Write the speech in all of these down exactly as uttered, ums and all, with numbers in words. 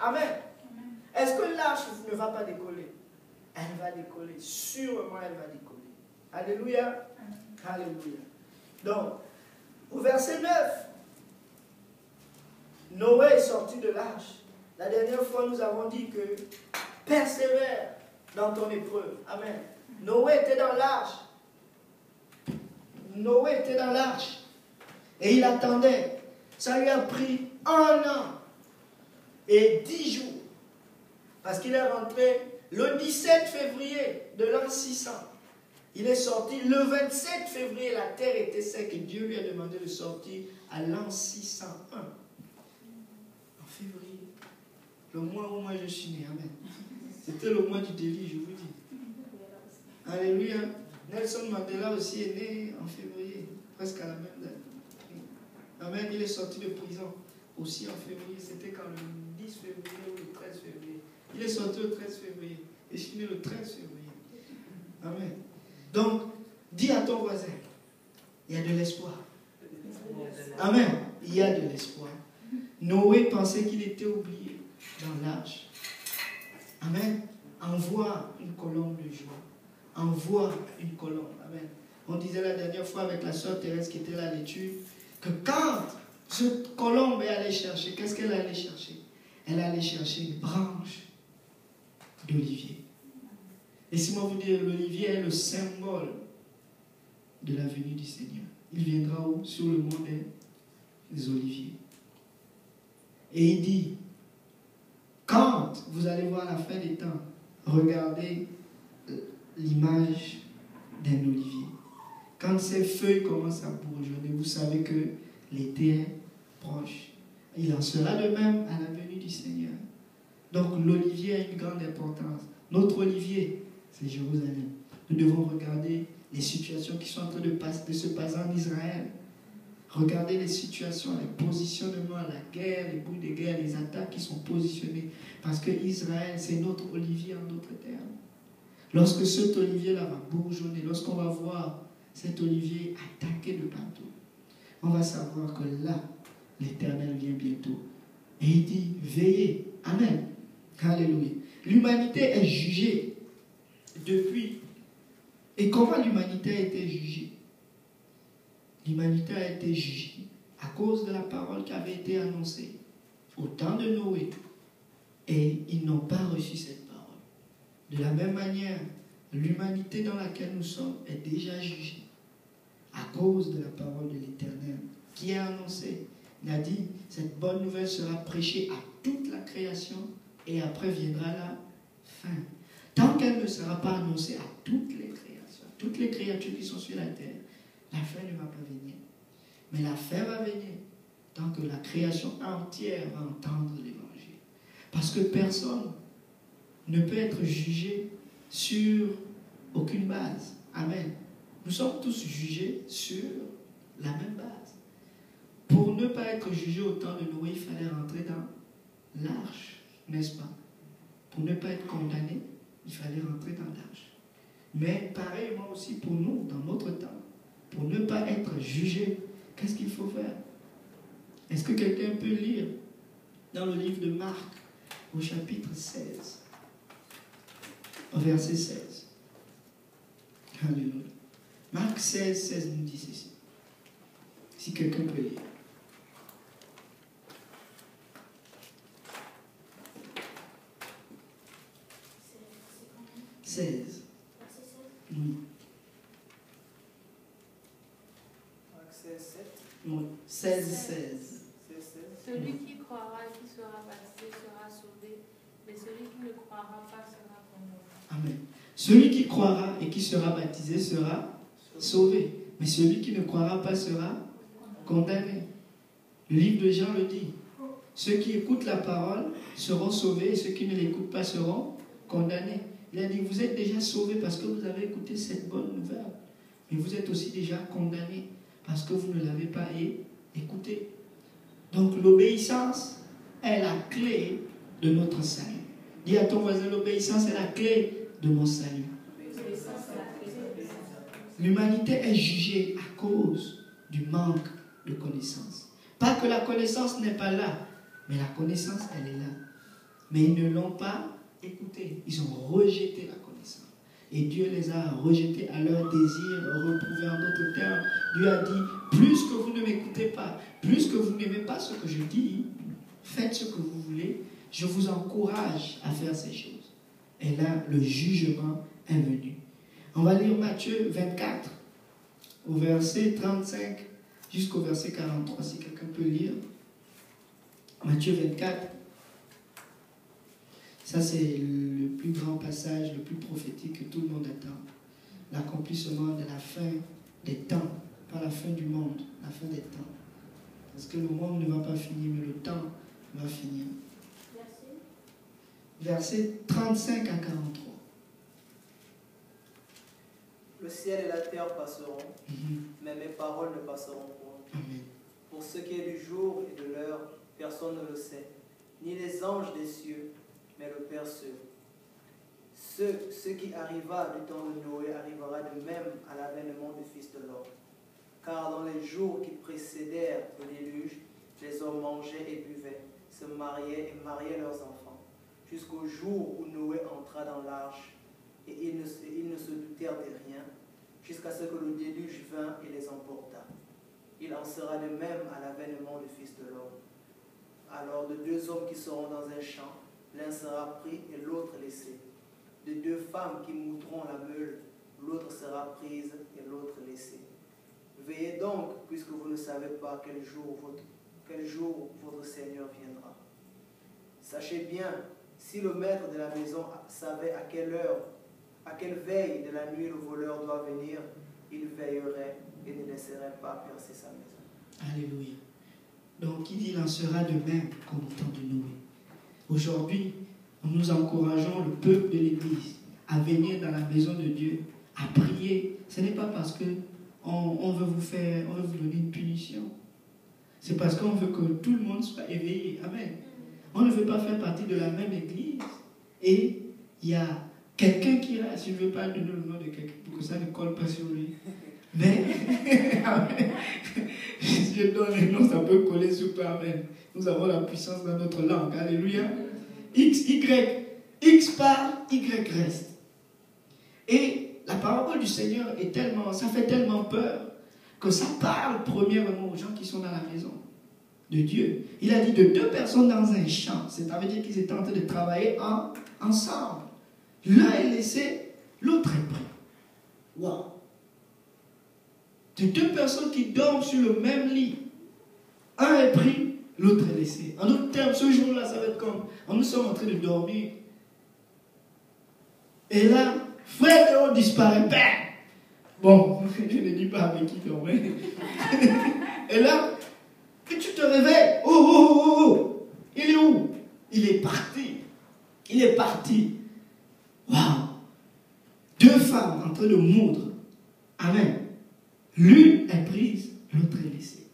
Amen. Est-ce que l'arche ne va pas décoller? Elle va décoller. Sûrement, elle va décoller. Alléluia. Alléluia. Donc, au verset neuf, Noé est sorti de l'arche. La dernière fois, nous avons dit que persévère dans ton épreuve. Amen. Noé était dans l'arche. Noé était dans l'arche. Et il attendait. Ça lui a pris un an et dix jours. Parce qu'il est rentré le dix-sept février de l'an six cents. Il est sorti le vingt-sept février. La terre était sec et Dieu lui a demandé de sortir à l'an six cent un. En février. Le mois où moi je suis né. Amen. C'était le mois du délit, je vous dis. Alléluia. Nelson Mandela aussi est né en février. Presque à la même date. Amen. Il est sorti de prison aussi en février. C'était quand le dix février ou le treize février. Il est sorti le treize février. Et je suis né le treize février. Amen. Donc, dis à ton voisin, il y a de l'espoir. Amen. Il y a de l'espoir. Noé pensait qu'il était oublié dans l'arche. Amen. Envoie une colombe de joie. Envoie une colombe. Amen. On disait la dernière fois avec la sœur Thérèse qui était là à l'étude que quand cette colombe est allée chercher, qu'est-ce qu'elle allait chercher? Elle allait chercher une branche d'olivier. Laissez-moi vous dire, l'olivier est le symbole de la venue du Seigneur. Il viendra où? Sur le mont des oliviers. Et il dit, quand vous allez voir la fin des temps, regardez l'image d'un olivier. Quand ses feuilles commencent à bourgeonner, vous savez que l'été est proche. Il en sera de même à la venue du Seigneur. Donc l'olivier a une grande importance. Notre olivier, c'est Jérusalem. Nous devons regarder les situations qui sont en train de, passer, de se passer en Israël. Regardez les situations, les positionnements, la guerre, les bouts de guerre, les attaques qui sont positionnées. Parce que Israël, c'est notre olivier en d'autres termes. Lorsque cet olivier-là va bourgeonner, lorsqu'on va voir cet olivier attaqué de partout, on va savoir que là, l'Éternel vient bientôt. Et il dit, veillez. Amen. Alléluia. L'humanité est jugée depuis. Et comment l'humanité a été jugée? L'humanité a été jugée à cause de la parole qui avait été annoncée au temps de Noé. Et ils n'ont pas reçu cette parole. De la même manière, l'humanité dans laquelle nous sommes est déjà jugée à cause de la parole de l'Éternel qui est annoncée. Il a dit, cette bonne nouvelle sera prêchée à toute la création et après viendra la fin. Tant qu'elle ne sera pas annoncée à toutes les créations, toutes les créatures qui sont sur la terre, la fin ne va pas venir. Mais la fin va venir tant que la création entière va entendre l'évangile. Parce que personne ne peut être jugé sur aucune base. Amen. Nous sommes tous jugés sur la même base. Pour ne pas être jugé au temps de Noé, il fallait rentrer dans l'arche, n'est-ce pas? Pour ne pas être condamné, il fallait rentrer dans l'arche. Mais pareillement aussi pour nous, dans notre temps, pour ne pas être jugé, qu'est-ce qu'il faut faire? Est-ce que quelqu'un peut lire dans le livre de Marc, au chapitre seize, au verset seize? Alléluia. Marc seize, seize nous dit ceci. Si quelqu'un peut lire. seize. Oui. Oui. seize, seize. Celui qui croira et qui sera baptisé sera sauvé, mais celui qui ne croira pas sera condamné. Amen. Celui qui croira et qui sera baptisé sera sauvé, mais celui qui ne croira pas sera condamné. Le livre de Jean le dit. Ceux qui écoutent la parole seront sauvés et ceux qui ne l'écoutent pas seront condamnés. Il a dit, vous êtes déjà sauvés parce que vous avez écouté cette bonne nouvelle. Mais vous êtes aussi déjà condamnés parce que vous ne l'avez pas écouté. Donc l'obéissance est la clé de notre salut. Dis à ton voisin, l'obéissance est la clé de mon salut. L'humanité est jugée à cause du manque de connaissance. Pas que la connaissance n'est pas là, mais la connaissance, elle est là. Mais ils ne l'ont pas écouté. Ils ont rejeté la connaissance. Et Dieu les a rejetés à leur désir, reprouvés en d'autres termes. Dieu a dit, plus que vous ne m'écoutez pas, plus que vous n'aimez pas ce que je dis, faites ce que vous voulez, je vous encourage à faire ces choses. Et là, le jugement est venu. On va lire Matthieu vingt-quatre, au verset trente-cinq jusqu'au verset quarante-trois, si quelqu'un peut lire. Matthieu vingt-quatre. Ça, c'est le plus grand passage, le plus prophétique que tout le monde attend. L'accomplissement de la fin des temps, pas la fin du monde, la fin des temps. Parce que le monde ne va pas finir, mais le temps va finir. Merci. Versets trente-cinq à quarante-trois. Le ciel et la terre passeront, Mm-hmm. mais mes paroles ne passeront point. Amen. Pour ce qui est du jour et de l'heure, personne ne le sait, ni les anges des cieux, mais le Père seul. Ce, ce qui arriva du temps de Noé arrivera de même à l'avènement du Fils de l'homme. Car dans les jours qui précédèrent le déluge, les hommes mangeaient et buvaient, se mariaient et mariaient leurs enfants, jusqu'au jour où Noé entra dans l'arche, et ils ne, ils ne se doutèrent de rien, jusqu'à ce que le déluge vint et les emporta. Il en sera de même à l'avènement du Fils de l'homme. Alors de deux hommes qui seront dans un champ, l'un sera pris et l'autre laissé. De deux femmes qui moudront la meule, l'autre sera prise et l'autre laissée. Veillez donc, puisque vous ne savez pas quel jour votre, quel jour votre Seigneur viendra. Sachez bien, si le maître de la maison savait à quelle heure, à quelle veille de la nuit le voleur doit venir, il veillerait et ne laisserait pas percer sa maison. Alléluia. Donc, il en sera de même comme au temps de Noé. Aujourd'hui, nous encourageons le peuple de l'Église à venir dans la maison de Dieu, à prier. Ce n'est pas parce qu'on on veut vous faire, on veut vous donner une punition. C'est parce qu'on veut que tout le monde soit éveillé. Amen. On ne veut pas faire partie de la même Église. Et il y a quelqu'un qui reste. Je ne veux pas donner le nom de quelqu'un pour que ça ne colle pas sur lui. Mais, amen. Je donne le nom, ça peut coller super. Amen. Nous avons la puissance dans notre langue. Alléluia. X, Y. X part, Y reste. Et la parole du Seigneur est tellement, ça fait tellement peur que ça parle premièrement aux gens qui sont dans la maison de Dieu. Il a dit de deux personnes dans un champ. Ça veut dire qu'ils étaient en train de travailler en, ensemble. L'un est laissé, l'autre est pris. Waouh! De deux personnes qui dorment sur le même lit. Un est pris, l'autre est laissé. En d'autres termes, ce jour-là, ça va être comme, nous sommes en train de dormir. Et là, frère Léon disparaît. Bam! Bon, je ne dis pas avec qui dormait. Et là, et tu te réveilles. Oh, oh, oh, oh. Il est où? Il est parti. Il est parti. Waouh! Deux femmes en train de moudre. Amen. L'une est prise, l'autre est laissée.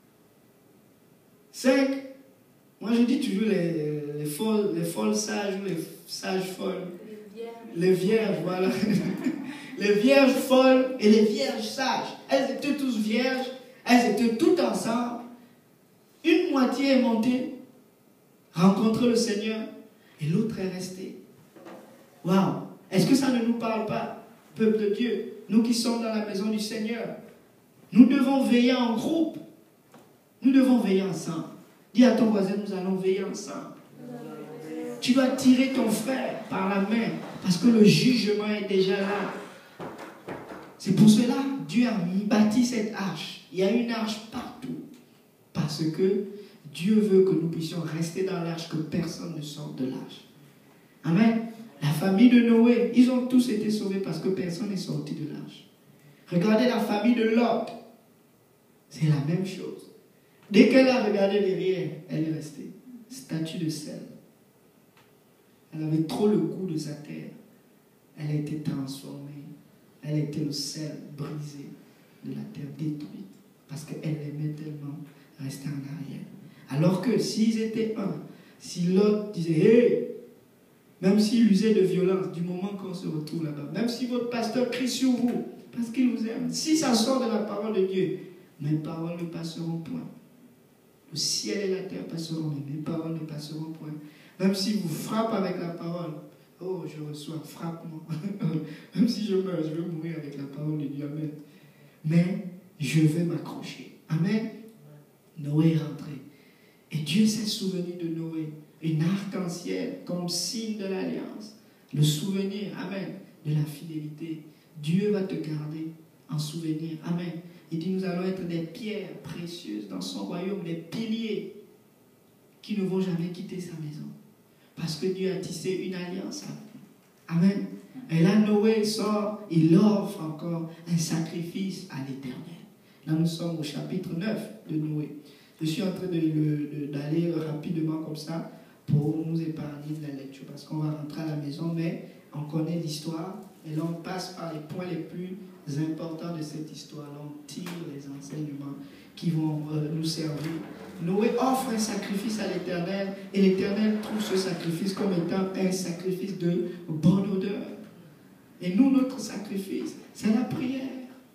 Cinq. Moi je dis toujours les, les, folles, les folles sages ou les sages folles. Les vierges. Les vierges, voilà. Les vierges folles et les vierges sages. Elles étaient tous vierges. Elles étaient toutes ensemble. Une moitié est montée, rencontrer le Seigneur, et l'autre est restée. Waouh! Est-ce que ça ne nous parle pas, peuple de Dieu, nous qui sommes dans la maison du Seigneur? Nous devons veiller en groupe. Nous devons veiller ensemble. Dis à ton voisin, nous allons veiller ensemble. Tu dois tirer ton frère par la main, parce que le jugement est déjà là. C'est pour cela que Dieu a bâti cette arche. Il y a une arche partout. Parce que Dieu veut que nous puissions rester dans l'arche, que personne ne sorte de l'arche. Amen. La famille de Noé, ils ont tous été sauvés parce que personne n'est sorti de l'arche. Regardez la famille de Lot. C'est la même chose. Dès qu'elle a regardé derrière, elle est restée. Statue de sel. Elle avait trop le goût de sa terre. Elle a été transformée. Elle était le sel brisé de la terre, détruite. Parce qu'elle aimait tellement rester en arrière. Alors que s'ils étaient un, si l'autre disait, hey, même s'il usait de violence, du moment qu'on se retrouve là-bas, même si votre pasteur crie sur vous, parce qu'il vous aime, si ça sort de la parole de Dieu, mes paroles ne passeront point. Le ciel et la terre passeront, mais mes paroles ne passeront point. Même si vous frappez avec la parole, oh, je reçois, frappe-moi. Même si je meurs, je vais mourir avec la parole de Dieu. Amen. Mais je vais m'accrocher. Amen. Noé est rentré. Et Dieu s'est souvenu de Noé. Une arc-en-ciel comme signe de l'alliance. Le souvenir, amen, de la fidélité. Dieu va te garder en souvenir. Amen. Il dit, nous allons être des pierres précieuses dans son royaume, des piliers qui ne vont jamais quitter sa maison. Parce que Dieu a tissé une alliance avec nous. Amen. Et là, Noé sort, il offre encore un sacrifice à l'Éternel. Là, nous sommes au chapitre neuf de Noé. Je suis en train d'aller rapidement comme ça pour nous épargner de la lecture, parce qu'on va rentrer à la maison, mais on connaît l'histoire, et là, on passe par les points les plus importants de cette histoire. Là, on tire les enseignements qui vont euh, nous servir. Noé offre un sacrifice à l'Éternel, et l'Éternel trouve ce sacrifice comme étant un sacrifice de bonne odeur. Et nous, notre sacrifice, c'est la prière.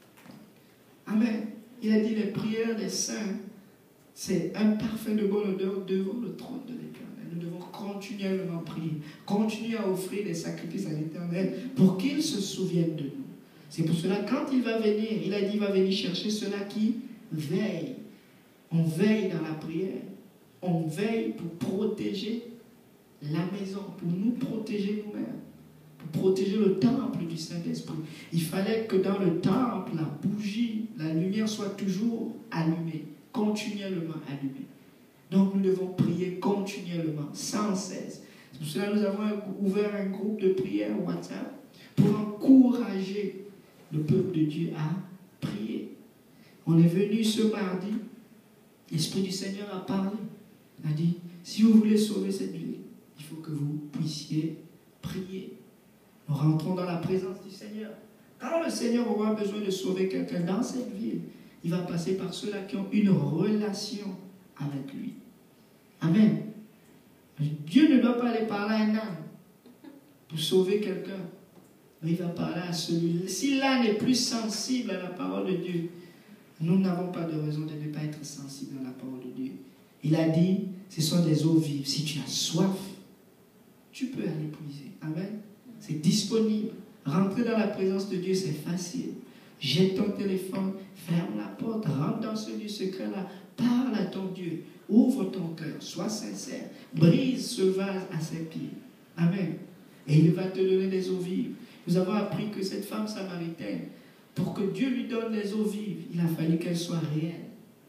Amen. Il a dit les prières des saints, c'est un parfum de bonne odeur devant le trône de l'Éternel. Nous devons continuellement prier, continuer à offrir des sacrifices à l'Éternel pour qu'il se souvienne de nous. C'est pour cela, quand il va venir, il a dit, il va venir chercher ceux-là qui veillent. On veille dans la prière. On veille pour protéger la maison, pour nous protéger nous-mêmes, pour protéger le temple du Saint-Esprit. Il fallait que dans le temple, la bougie, la lumière soit toujours allumée, continuellement allumée. Donc nous devons prier continuellement, sans cesse. C'est pour cela que nous avons ouvert un groupe de prière WhatsApp pour encourager le peuple de Dieu à prier. On est venu ce mardi, l'Esprit du Seigneur a parlé. Il a dit, si vous voulez sauver cette ville, il faut que vous puissiez prier. Nous rentrons dans la présence du Seigneur. Quand le Seigneur aura besoin de sauver quelqu'un dans cette ville, il va passer par ceux-là qui ont une relation avec lui. Amen. Dieu ne doit pas aller parler à un âne pour sauver quelqu'un. Mais il va parler à celui-là. Si l'âne est plus sensible à la parole de Dieu, nous n'avons pas de raison de ne pas être sensibles à la parole de Dieu. Il a dit, ce sont des eaux vives. Si tu as soif, tu peux aller puiser. Amen. C'est disponible. Rentrer dans la présence de Dieu, c'est facile. Jette ton téléphone, ferme la porte, rentre dans ce lieu secret-là, parle à ton Dieu, ouvre ton cœur, sois sincère, brise ce vase à ses pieds. Amen. Et il va te donner des eaux vives. Nous avons appris que cette femme samaritaine, pour que Dieu lui donne les eaux vives, il a fallu qu'elle soit réelle.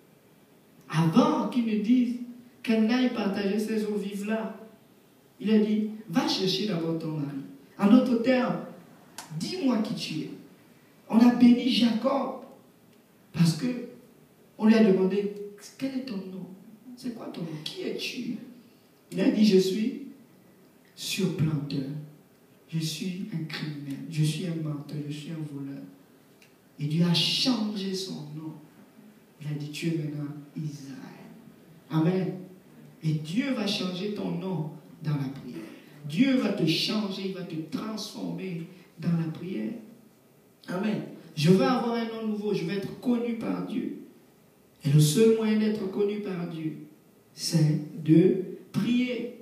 Avant qu'il ne dise qu'elle n'aille partager ces eaux vives-là, il a dit, va chercher d'abord ton mari. En d'autres termes, dis-moi qui tu es. On a béni Jacob parce que on lui a demandé, quel est ton nom? C'est quoi ton nom? Qui es-tu? Il a dit, je suis surplanteur. Je suis un criminel. Je suis un menteur. Je suis un voleur. Et Dieu a changé son nom. Il a dit, tu es maintenant Israël. Amen. Et Dieu va changer ton nom dans la prière. Dieu va te changer, il va te transformer dans la prière. Amen. Je veux avoir un nom nouveau, je veux être connu par Dieu. Et le seul moyen d'être connu par Dieu, c'est de prier.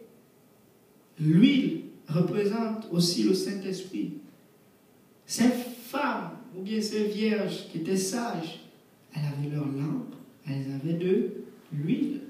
L'huile représente aussi le Saint-Esprit. Ces femmes, ou bien ces vierges qui étaient sages, elles avaient leur lampe, elles avaient de l'huile.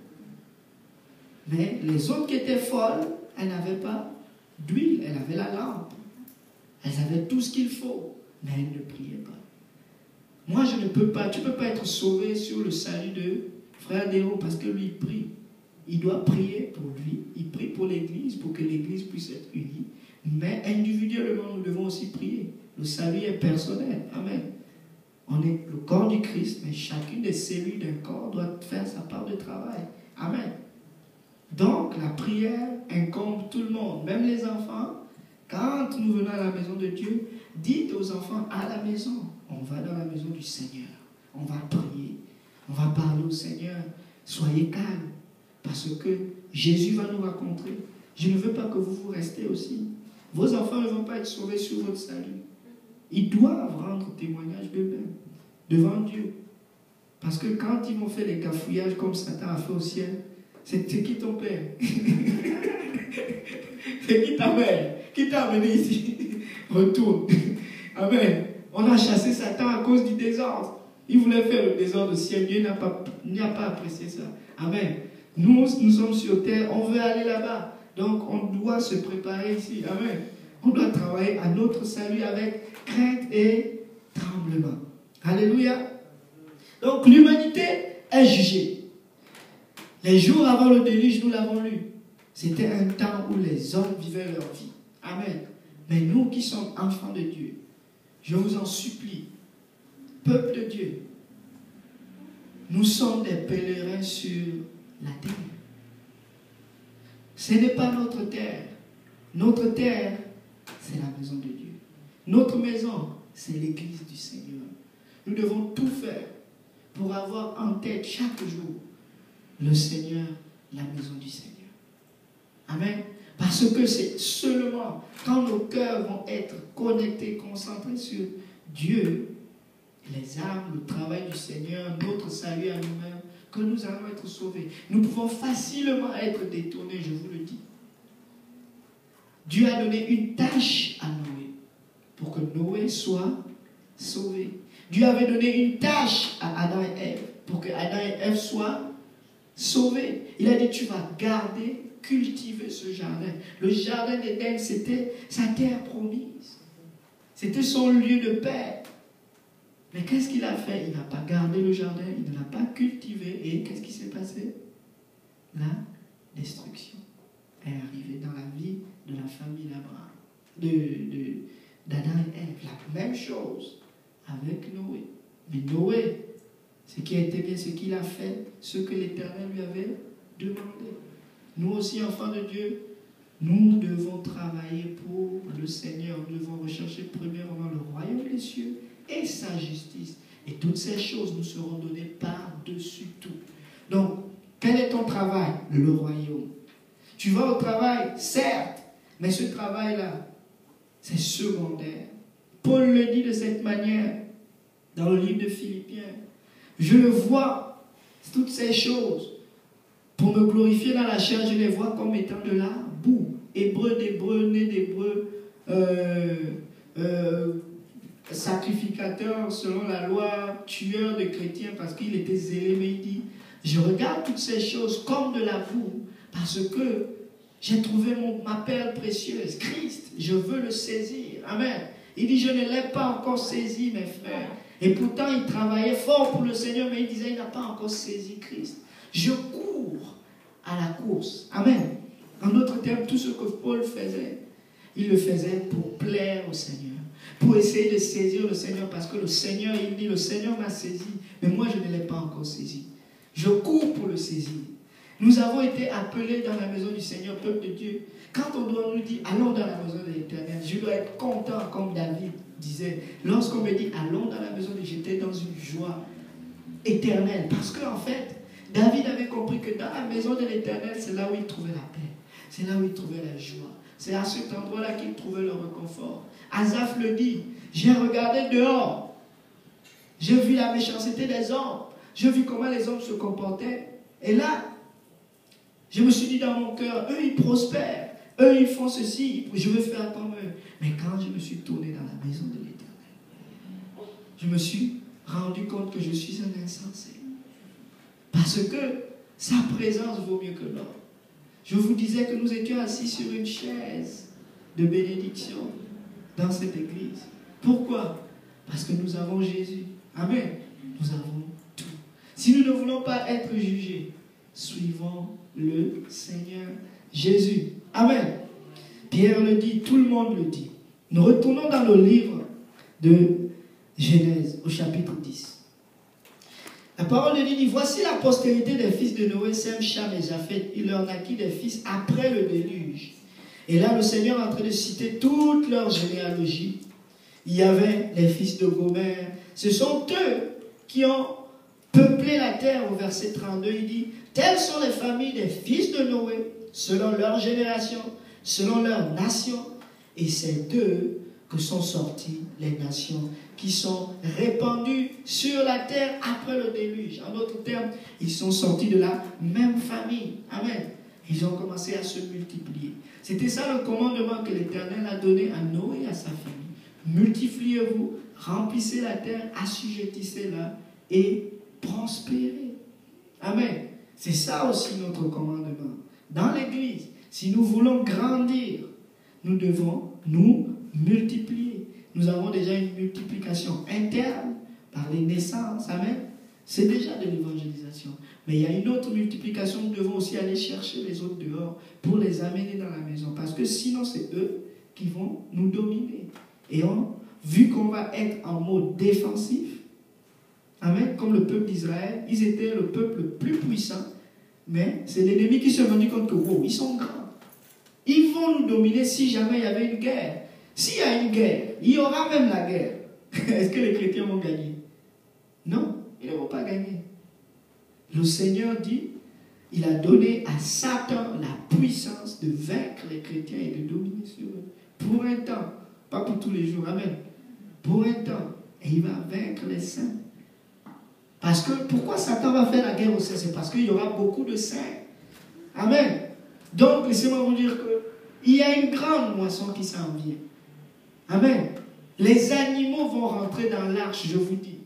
Mais les autres qui étaient folles, elles n'avaient pas d'huile, elles avaient la lampe. Elles avaient tout ce qu'il faut, mais elles ne priaient pas. Moi, je ne peux pas, tu ne peux pas être sauvé sur le salut de frère Déo parce que lui, il prie. Il doit prier pour lui, il prie pour l'Église, pour que l'Église puisse être unie. Mais individuellement, nous devons aussi prier. Le salut est personnel. Amen. On est le corps du Christ, mais chacune des cellules d'un corps doit faire sa part de travail. Amen. Donc, la prière incombe tout le monde, même les enfants. Quand nous venons à la maison de Dieu, dites aux enfants à la maison, on va dans la maison du Seigneur, on va prier, on va parler au Seigneur. Soyez calmes, parce que Jésus va nous rencontrer. Je ne veux pas que vous vous restez aussi. Vos enfants ne vont pas être sauvés sur votre salut. Ils doivent rendre témoignage d'eux-mêmes devant Dieu. Parce que quand ils vont faire les cafouillages comme Satan a fait au ciel, c'est qui ton père? C'est qui ta mère? Qui t'a amené ici? Retourne. Amen. On a chassé Satan à cause du désordre. Il voulait faire le désordre au ciel. Dieu n'a pas, n'a pas apprécié ça. Amen. Nous, nous sommes sur terre. On veut aller là-bas. Donc, on doit se préparer ici. Amen. On doit travailler à notre salut avec crainte et tremblement. Alléluia. Donc, l'humanité est jugée. Les jours avant le déluge, nous l'avons lu. C'était un temps où les hommes vivaient leur vie. Amen. Mais nous qui sommes enfants de Dieu, je vous en supplie, peuple de Dieu, nous sommes des pèlerins sur la terre. Ce n'est pas notre terre. Notre terre, c'est la maison de Dieu. Notre maison, c'est l'église du Seigneur. Nous devons tout faire pour avoir en tête chaque jour le Seigneur, la maison du Seigneur. Amen. Parce que c'est seulement quand nos cœurs vont être connectés, concentrés sur Dieu, les âmes, le travail du Seigneur, notre salut à nous-mêmes, que nous allons être sauvés. Nous pouvons facilement être détournés, je vous le dis. Dieu a donné une tâche à Noé pour que Noé soit sauvé. Dieu avait donné une tâche à Adam et Ève pour que Adam et Ève soient sauvés. Il a dit, tu vas garder, cultiver ce jardin. Le jardin d'Éden, c'était sa terre promise. C'était son lieu de paix. Mais qu'est-ce qu'il a fait? Il n'a pas gardé le jardin, il ne l'a pas cultivé. Et qu'est-ce qui s'est passé? La destruction est arrivée dans la vie de la famille d'Abraham, de, de, d'Adam et Ève. La même chose avec Noé. Mais Noé, ce qui a été bien, ce qu'il a fait, ce que l'Éternel lui avait demandé. Nous aussi, enfants de Dieu, nous devons travailler pour le Seigneur. Nous devons rechercher premièrement le royaume des cieux et sa justice. Et toutes ces choses nous seront données par-dessus tout. Donc, quel est ton travail? Le royaume. Tu vas au travail, certes, mais ce travail-là, c'est secondaire. Paul le dit de cette manière dans le livre de Philippiens. Je le vois, toutes ces choses, pour me glorifier dans la chair, je les vois comme étant de la boue. Hébreu d'hébreu, né d'hébreu, euh, euh, sacrificateur selon la loi, tueur de chrétiens parce qu'il était zélé, mais il dit, je regarde toutes ces choses comme de la boue parce que j'ai trouvé mon, ma perle précieuse, Christ, je veux le saisir. Amen. Il dit, je ne l'ai pas encore saisi, mes frères. Et pourtant, il travaillait fort pour le Seigneur, mais il disait, il n'a pas encore saisi Christ. Je cours à la course. Amen. En d'autres termes, tout ce que Paul faisait, il le faisait pour plaire au Seigneur, pour essayer de saisir le Seigneur, parce que le Seigneur, il dit, le Seigneur m'a saisi, mais moi, je ne l'ai pas encore saisi. Je cours pour le saisir. Nous avons été appelés dans la maison du Seigneur, peuple de Dieu. Quand on doit nous dire, allons dans la maison de l'Éternel, je dois être content, comme David disait. Lorsqu'on me dit, allons dans la maison de l'Éternel, j'étais dans une joie éternelle. Parce qu'en fait, David avait compris que dans la maison de l'Éternel, c'est là où il trouvait la paix. C'est là où il trouvait la joie. C'est à cet endroit-là qu'il trouvait le réconfort. Asaph le dit, j'ai regardé dehors. J'ai vu la méchanceté des hommes. J'ai vu comment les hommes se comportaient. Et là, je me suis dit dans mon cœur, eux ils prospèrent. Eux ils font ceci, je veux faire comme eux. Mais quand je me suis tourné dans la maison de l'Éternel, je me suis rendu compte que je suis un insensé. Parce que sa présence vaut mieux que l'or. Je vous disais que nous étions assis sur une chaise de bénédiction dans cette église. Pourquoi? Parce que nous avons Jésus. Amen. Nous avons tout. Si nous ne voulons pas être jugés, suivons le Seigneur Jésus. Amen. Pierre le dit, tout le monde le dit. Nous retournons dans le livre de Genèse au chapitre dix. La parole de Dieu dit, voici la postérité des fils de Noé, Sem, Cham et Japheth. Il leur naquit des fils après le déluge. Et là, le Seigneur est en train de citer toute leur généalogie. Il y avait les fils de Gomer. Ce sont eux qui ont peuplé la terre. Au verset trente-deux, il dit, telles sont les familles des fils de Noé, selon leur génération, selon leur nation. Et c'est d'eux que sont sorties les nations qui sont répandues sur la terre après le déluge. En d'autres termes, ils sont sortis de la même famille. Amen. Ils ont commencé à se multiplier. C'était ça le commandement que l'Éternel a donné à Noé et à sa famille. Multipliez-vous, remplissez la terre, assujettissez-la et prospérez. Amen. C'est ça aussi notre commandement. Dans l'Église, si nous voulons grandir, nous devons nous multiplier. Nous avons déjà une multiplication interne par les naissances. Amen. C'est déjà de l'évangélisation. Mais il y a une autre multiplication. Nous devons aussi aller chercher les autres dehors pour les amener dans la maison. Parce que sinon, c'est eux qui vont nous dominer. Et on, vu qu'on va être en mode défensif, amen, comme le peuple d'Israël, ils étaient le peuple le plus puissant. Mais c'est l'ennemi qui se rendu compte que, wow, ils sont grands. Ils vont nous dominer si jamais il y avait une guerre. S'il y a une guerre, il y aura même la guerre. Est-ce que les chrétiens vont gagner? Non, ils ne vont pas gagner. Le Seigneur dit, il a donné à Satan la puissance de vaincre les chrétiens et de dominer sur eux. Pour un temps, pas pour tous les jours, amen. Pour un temps, et il va vaincre les saints. Parce que, pourquoi Satan va faire la guerre aux saints? C'est parce qu'il y aura beaucoup de saints. Amen. Donc, laissez-moi vous dire qu'il y a une grande moisson qui s'en vient. Amen. Les animaux vont rentrer dans l'arche, je vous dis.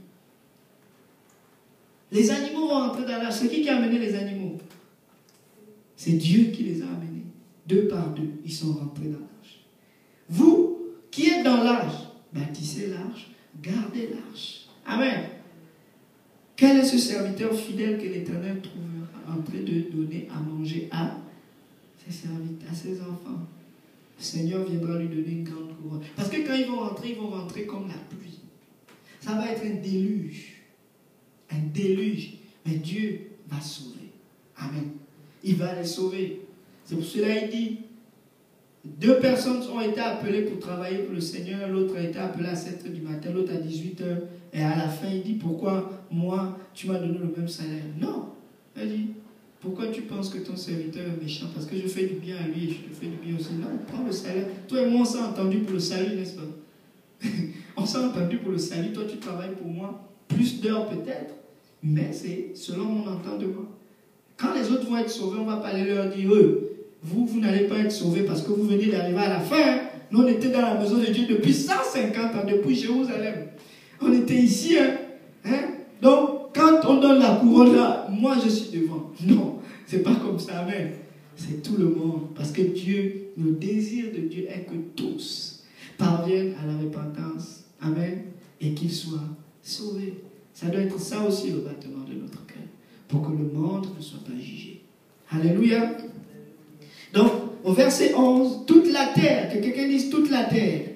Les animaux vont rentrer dans l'arche. C'est qui qui a amené les animaux? C'est Dieu qui les a amenés. Deux par deux, ils sont rentrés dans l'arche. Vous, qui êtes dans l'arche, bâtissez l'arche, gardez l'arche. Amen. Quel est ce serviteur fidèle que l'Éternel trouvera en train de donner à manger à ses serviteurs, à ses enfants? Le Seigneur viendra lui donner une grande couronne. Parce que quand ils vont rentrer, ils vont rentrer comme la pluie. Ça va être un déluge. Un déluge. Mais Dieu va sauver. Amen. Il va les sauver. C'est pour cela qu'il dit, deux personnes ont été appelées pour travailler pour le Seigneur. L'autre a été appelé à sept heures du matin, l'autre à dix-huit heures. Et à la fin, il dit, pourquoi moi, tu m'as donné le même salaire? Non. Il dit, pourquoi tu penses que ton serviteur est méchant? Parce que je fais du bien à lui et je te fais du bien aussi. Non, prends le salaire. Toi et moi, on s'est entendu pour le salut, n'est-ce pas? On s'est entendu pour le salut. Toi, tu travailles pour moi. Plus d'heures peut-être. Mais c'est selon mon entendement. Quand les autres vont être sauvés, on ne va pas aller leur dire, eux, vous, vous n'allez pas être sauvés parce que vous venez d'arriver à la fin. Nous, on était dans la maison de Dieu depuis cent cinquante ans, depuis Jérusalem. On était ici, hein? hein? Donc, quand on donne la couronne là, moi je suis devant. Non, c'est pas comme ça, amen. C'est tout le monde. Parce que Dieu, le désir de Dieu est que tous parviennent à la repentance, amen, et qu'ils soient sauvés. Ça doit être ça aussi le battement de notre cœur, pour que le monde ne soit pas jugé. Alléluia. Donc, au verset onze, toute la terre, que quelqu'un dise toute la terre,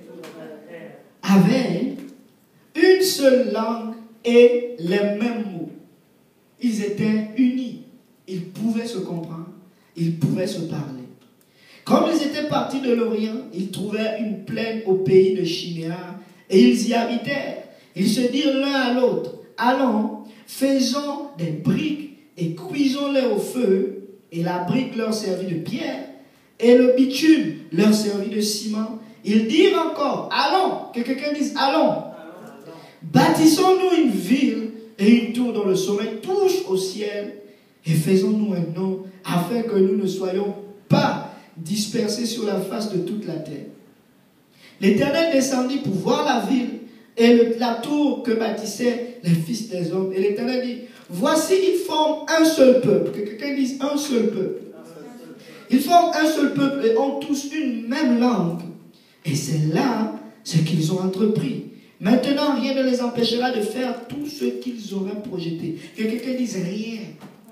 avait une seule langue et les mêmes mots. Ils étaient unis. Ils pouvaient se comprendre. Ils pouvaient se parler. Comme ils étaient partis de l'Orient, ils trouvèrent une plaine au pays de Shinéar et ils y habitèrent. Ils se dirent l'un à l'autre, allons, faisons des briques et cuisons-les au feu. Et la brique leur servit de pierre et le bitume leur servit de ciment. Ils dirent encore, allons, que quelqu'un dise, allons. Bâtissons-nous une ville et une tour dont le sommet touche au ciel et faisons-nous un nom afin que nous ne soyons pas dispersés sur la face de toute la terre. L'Éternel descendit pour voir la ville et le, la tour que bâtissaient les fils des hommes. Et l'Éternel dit, voici ils forment un seul peuple. Que quelqu'un dise un seul peuple. Ils forment un seul peuple et ont tous une même langue. Et c'est là ce qu'ils ont entrepris. Maintenant, rien ne les empêchera de faire tout ce qu'ils auraient projeté. Que quelqu'un dise rien.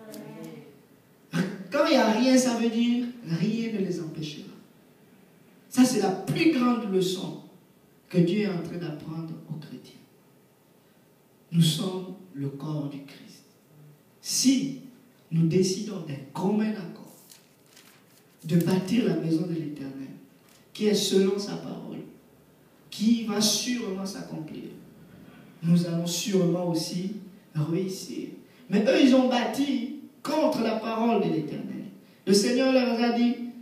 Quand il n'y a rien, ça veut dire rien ne les empêchera. Ça, c'est la plus grande leçon que Dieu est en train d'apprendre aux chrétiens. Nous sommes le corps du Christ. Si nous décidons d'un commun accord de bâtir la maison de l'Éternel, qui est selon sa parole, qui va sûrement s'accomplir, nous allons sûrement aussi réussir. Mais eux, ils ont bâti contre la parole de l'Éternel. Le Seigneur leur a dit,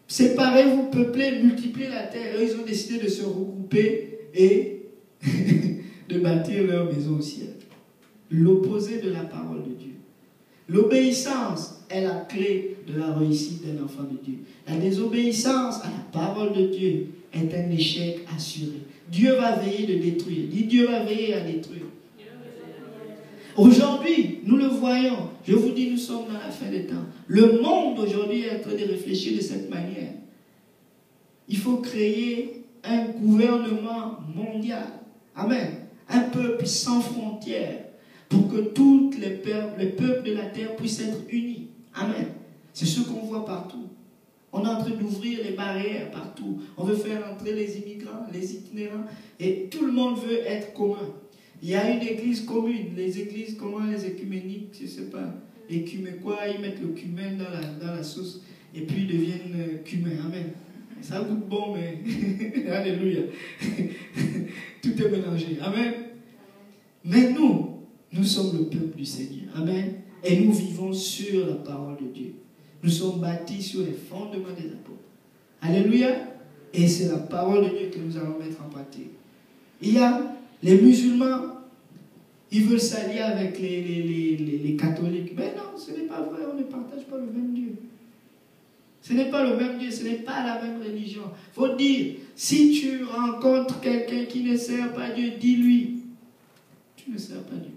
séparez-vous, peuplez, multipliez la terre. Et ils ont décidé de se regrouper et de bâtir leur maison au ciel. L'opposé de la parole de Dieu. L'obéissance est la clé de la réussite d'un enfant de Dieu. La désobéissance à la parole de Dieu est un échec assuré. Dieu va veiller de détruire. Dis, Dieu va veiller à détruire. Aujourd'hui, nous le voyons. Je vous dis, nous sommes dans la fin des temps. Le monde aujourd'hui est en train de réfléchir de cette manière. Il faut créer un gouvernement mondial. Amen. Un peuple sans frontières. Pour que tous les peuples, les peuples de la terre puissent être unis. Amen. C'est ce qu'on voit partout. On est en train d'ouvrir les barrières partout. On veut faire entrer les immigrants, les itinérants. Et tout le monde veut être commun. Il y a une église commune. Les églises, comment les écuméniques, je ne sais pas. Écumé quoi, ils mettent le cumin dans la, dans la sauce. Et puis ils deviennent euh, cumin. Amen. Ça goûte bon, mais... Alléluia. Tout est mélangé. Amen. Mais nous, nous sommes le peuple du Seigneur. Amen. Et nous vivons sur la parole de Dieu. Nous sommes bâtis sur les fondements des apôtres. Alléluia. Et c'est la parole de Dieu que nous allons mettre en pratique. Il y a les musulmans, ils veulent s'allier avec les, les, les, les, les catholiques. Mais non, ce n'est pas vrai, on ne partage pas le même Dieu. Ce n'est pas le même Dieu, ce n'est pas la même religion. Il faut dire, si tu rencontres quelqu'un qui ne sert pas Dieu, dis-lui, tu ne sers pas Dieu.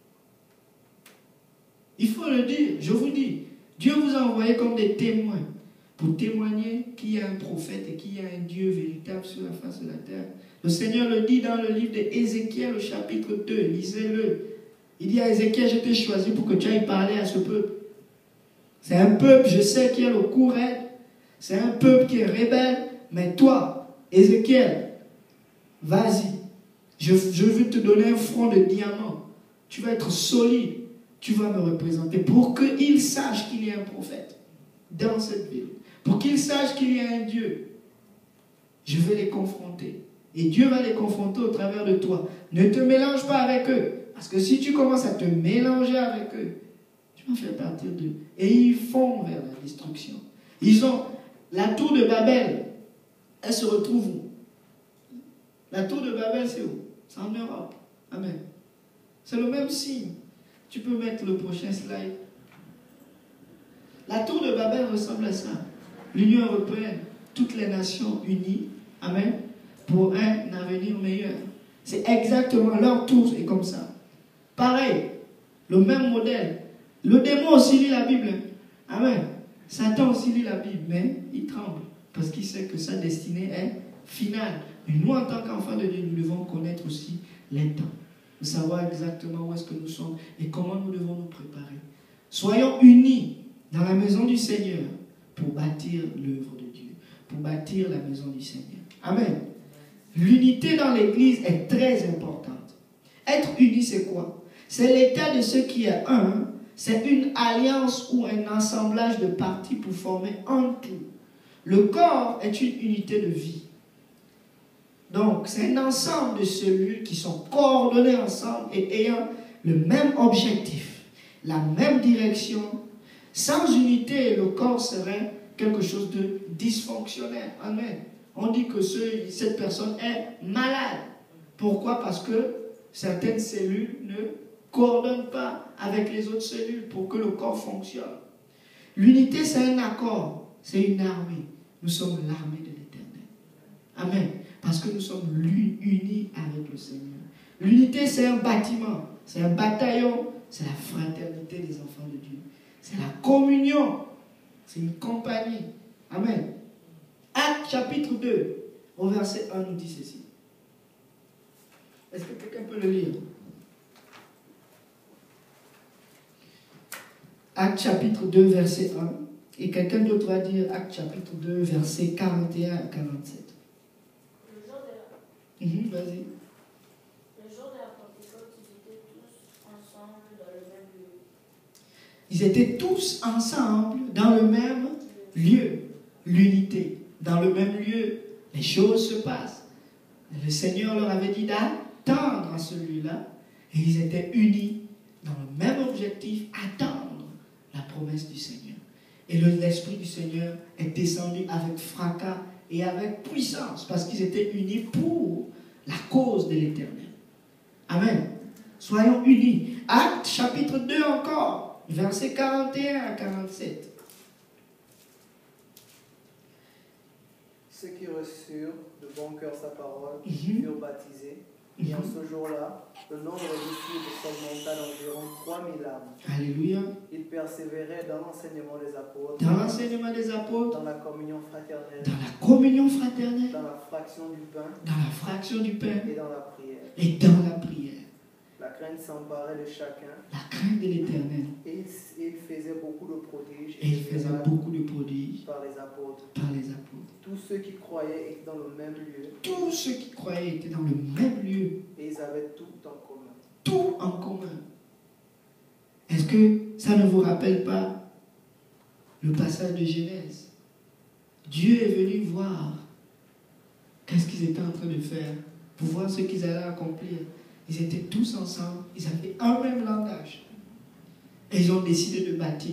Il faut le dire, je vous dis, Dieu vous a envoyé comme des témoins pour témoigner qu'il y a un prophète et qu'il y a un Dieu véritable sur la face de la terre. Le Seigneur le dit dans le livre d'Ézéchiel, au chapitre deux, lisez-le. Il dit à Ézéchiel, je t'ai choisi pour que tu ailles parler à ce peuple. C'est un peuple, je sais, qui a le cou raide. C'est un peuple qui est rebelle. Mais toi, Ézéchiel, vas-y. Je, je veux te donner un front de diamant. Tu vas être solide. Tu vas me représenter pour qu'ils sachent qu'il y a un prophète dans cette ville. Pour qu'ils sachent qu'il y a un Dieu. Je vais les confronter. Et Dieu va les confronter au travers de toi. Ne te mélange pas avec eux. Parce que si tu commences à te mélanger avec eux, tu vas faire partir d'eux. Et ils font vers la destruction. Ils ont la tour de Babel. Elle se retrouve où? La tour de Babel, c'est où? C'est en Europe. Amen. C'est le même signe. Tu peux mettre le prochain slide. La tour de Babel ressemble à ça. L'Union européenne, toutes les nations unies, amen, pour un avenir meilleur. C'est exactement leur tour est comme ça. Pareil, le même modèle. Le démon aussi lit la Bible. Amen. Satan aussi lit la Bible, mais il tremble parce qu'il sait que sa destinée est finale. Mais nous, en tant qu'enfants de Dieu, nous devons connaître aussi les temps. De savoir exactement où est-ce que nous sommes et comment nous devons nous préparer. Soyons unis dans la maison du Seigneur pour bâtir l'œuvre de Dieu, pour bâtir la maison du Seigneur. Amen. L'unité dans l'Église est très importante. Être uni, c'est quoi? C'est l'état de ce qui est un. C'est une alliance ou un assemblage de parties pour former un tout. Le corps est une unité de vie. Donc, c'est un ensemble de cellules qui sont coordonnées ensemble et ayant le même objectif, la même direction. Sans unité, le corps serait quelque chose de dysfonctionnel. Amen. On dit que ce, cette personne est malade. Pourquoi? Parce que certaines cellules ne coordonnent pas avec les autres cellules pour que le corps fonctionne. L'unité, c'est un accord, c'est une armée. Nous sommes l'armée de l'Éternel. Amen. Parce que nous sommes unis avec le Seigneur. L'unité, c'est un bâtiment, c'est un bataillon, c'est la fraternité des enfants de Dieu. C'est la communion, c'est une compagnie. Amen. Actes chapitre deux, au verset un, nous dit ceci. Est-ce que quelqu'un peut le lire? Actes chapitre deux, verset un. Et quelqu'un d'autre va dire Actes chapitre deux, verset quarante et un à quarante-sept. Mmh, vas-y. Le jour de la Pentecôte, ils étaient tous ensemble dans le même lieu. Ils étaient tous ensemble dans le même lieu. L'unité. Dans le même lieu, les choses se passent. Le Seigneur leur avait dit d'attendre à celui-là. Et ils étaient unis dans le même objectif, attendre la promesse du Seigneur. Et le- l'Esprit du Seigneur est descendu avec fracas et avec puissance, parce qu'ils étaient unis pour la cause de l'Éternel. Amen. Soyons unis. Actes chapitre deux encore, versets quarante et un à quarante-sept. Ceux qui reçurent de bon cœur sa parole Mhm. furent baptisés. Et en ce jour-là, le nombre des disciples s'augmenta d'environ trois mille âmes. Alléluia. Ils persévéraient dans l'enseignement des apôtres, Dans l'enseignement des apôtres, dans la communion fraternelle, dans la communion fraternelle, dans la fraction du pain dans la fraction du pain et dans la prière. et dans la prière. La crainte s'emparait de chacun La crainte de l'Éternel. et il, il faisait beaucoup de prodiges Et il faisait miracles beaucoup de prodiges par les apôtres. par les apôtres. Tous ceux qui croyaient étaient dans le même lieu Tous ceux qui croyaient étaient dans le même lieu, et ils avaient tout en commun. tout en commun. Est-ce que ça ne vous rappelle pas le passage de Genèse? Dieu est venu voir qu'est-ce qu'ils étaient en train de faire, pour voir ce qu'ils allaient accomplir. Ils étaient tous ensemble, ils avaient un même langage. Et ils ont décidé de bâtir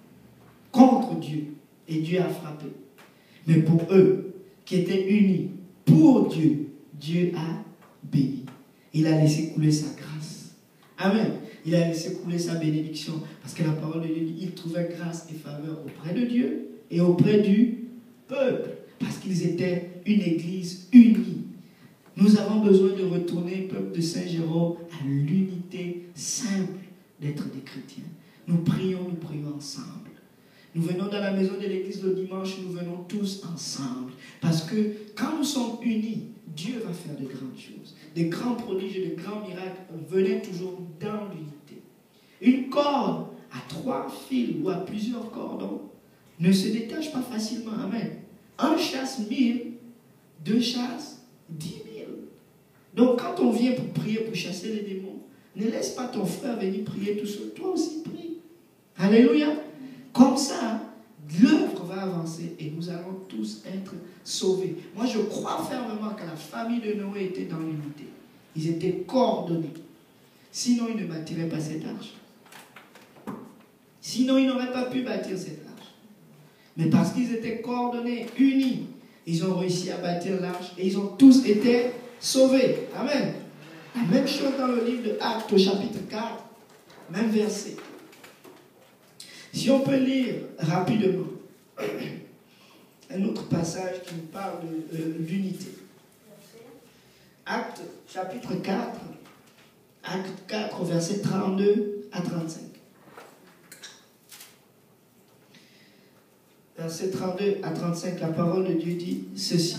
contre Dieu. Et Dieu a frappé. Mais pour eux, qui étaient unis pour Dieu, Dieu a béni. Il a laissé couler sa grâce. Amen. Il a laissé couler sa bénédiction. Parce que la parole de Dieu dit, il trouvait grâce et faveur auprès de Dieu et auprès du peuple. Parce qu'ils étaient une église unie. Nous avons besoin de retourner, peuple de Saint-Jérôme, à l'unité simple d'être des chrétiens. Nous prions, nous prions ensemble. Nous venons dans la maison de l'église le dimanche, nous venons tous ensemble. Parce que quand nous sommes unis, Dieu va faire de grandes choses. Des grands prodiges et de grands miracles. Venez toujours dans l'unité. Une corde à trois fils ou à plusieurs cordons ne se détache pas facilement. Amen. Un chasse mille, deux chassent dix mille. Donc quand on vient pour prier, pour chasser les démons, ne laisse pas ton frère venir prier tout seul. Toi aussi prie. Alléluia. Comme ça, l'œuvre va avancer et nous allons tous être sauvés. Moi, je crois fermement que la famille de Noé était dans l'unité. Ils étaient coordonnés. Sinon, ils ne bâtiraient pas cette arche. Sinon, ils n'auraient pas pu bâtir cette arche. Mais parce qu'ils étaient coordonnés, unis, ils ont réussi à bâtir l'arche et ils ont tous été sauvés. Amen. La même chose dans le livre de Actes, au chapitre quatre, même verset. Si on peut lire rapidement un autre passage qui nous parle de euh, l'unité. Actes chapitre quatre, Acte quatre, versets trente-deux à trente-cinq. Verset trente-deux à trente-cinq, la parole de Dieu dit ceci.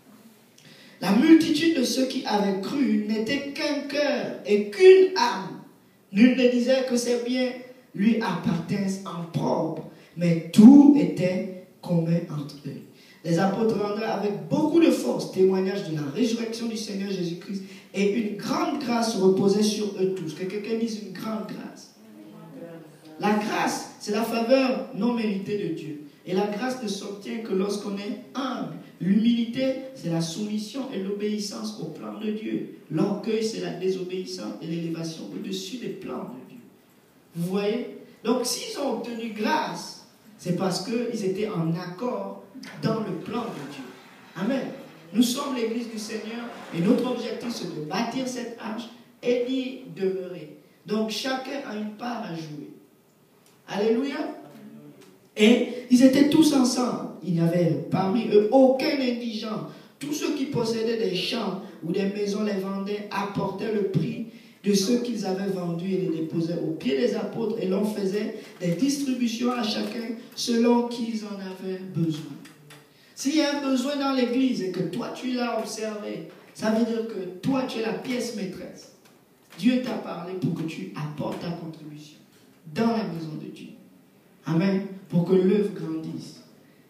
La multitude de ceux qui avaient cru n'était qu'un cœur et qu'une âme. Nul ne disait que ses biens lui appartinssent en propre, mais tout était commun entre eux. Les apôtres rendaient avec beaucoup de force témoignage de la résurrection du Seigneur Jésus-Christ et une grande grâce reposait sur eux tous. Que quelqu'un dise une grande grâce. La grâce, c'est la faveur non méritée de Dieu. Et la grâce ne s'obtient que lorsqu'on est humble. L'humilité, c'est la soumission et l'obéissance au plan de Dieu. L'orgueil, c'est la désobéissance et l'élévation au-dessus des plans de Dieu. Vous voyez? Donc, s'ils ont obtenu grâce, c'est parce qu'ils étaient en accord dans le plan de Dieu. Amen. Nous sommes l'église du Seigneur et notre objectif, c'est de bâtir cette arche et d'y demeurer. Donc, chacun a une part à jouer. Alléluia. Et ils étaient tous ensemble. Il n'y avait parmi eux aucun indigent. Tous ceux qui possédaient des champs ou des maisons les vendaient, apportaient le prix de ceux qu'ils avaient vendus et les déposaient aux pieds des apôtres et l'on faisait des distributions à chacun selon qu'ils en avaient besoin. S'il y a un besoin dans l'église et que toi tu l'as observé, ça veut dire que toi tu es la pièce maîtresse. Dieu t'a parlé pour que tu apportes ta contribution dans la maison de Dieu. Amen. Pour que l'œuvre grandisse.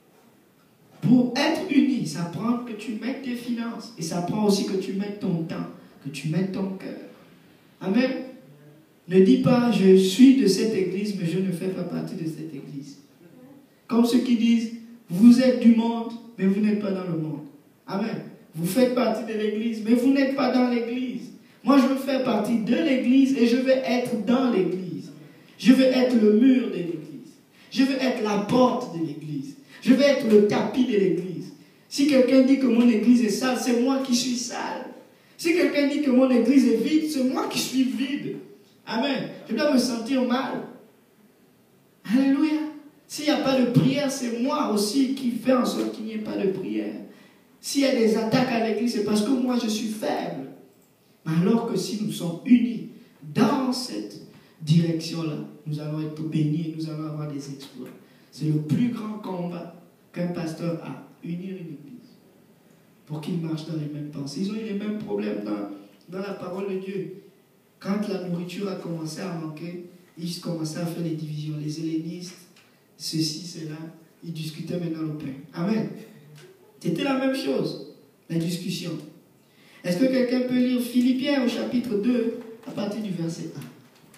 Pour être uni, ça prend que tu mettes tes finances et ça prend aussi que tu mettes ton temps, que tu mettes ton cœur. Amen. Ne dis pas, je suis de cette église, mais je ne fais pas partie de cette église. Comme ceux qui disent, vous êtes du monde, mais vous n'êtes pas dans le monde. Amen. Vous faites partie de l'église, mais vous n'êtes pas dans l'église. Moi, je veux faire partie de l'église et je vais être dans l'église. Je veux être le mur de l'église. Je veux être la porte de l'église. Je veux être le tapis de l'église. Si quelqu'un dit que mon église est sale, c'est moi qui suis sale. Si quelqu'un dit que mon église est vide, c'est moi qui suis vide. Amen. Je dois me sentir mal. Alléluia. S'il n'y a pas de prière, c'est moi aussi qui fais en sorte qu'il n'y ait pas de prière. S'il y a des attaques à l'église, c'est parce que moi je suis faible. Mais alors que si nous sommes unis dans cette direction-là, nous allons être bénis et nous allons avoir des exploits. C'est le plus grand combat qu'un pasteur a, unir une église, pour qu'ils marchent dans les mêmes pensées. Ils ont eu les mêmes problèmes dans, dans la parole de Dieu. Quand la nourriture a commencé à manquer, ils commençaient à faire les divisions. Les hellénistes, ceci, cela, ils discutaient maintenant le pain. Amen. C'était la même chose, la discussion. Est-ce que quelqu'un peut lire Philippiens au chapitre deux, à partir du verset un?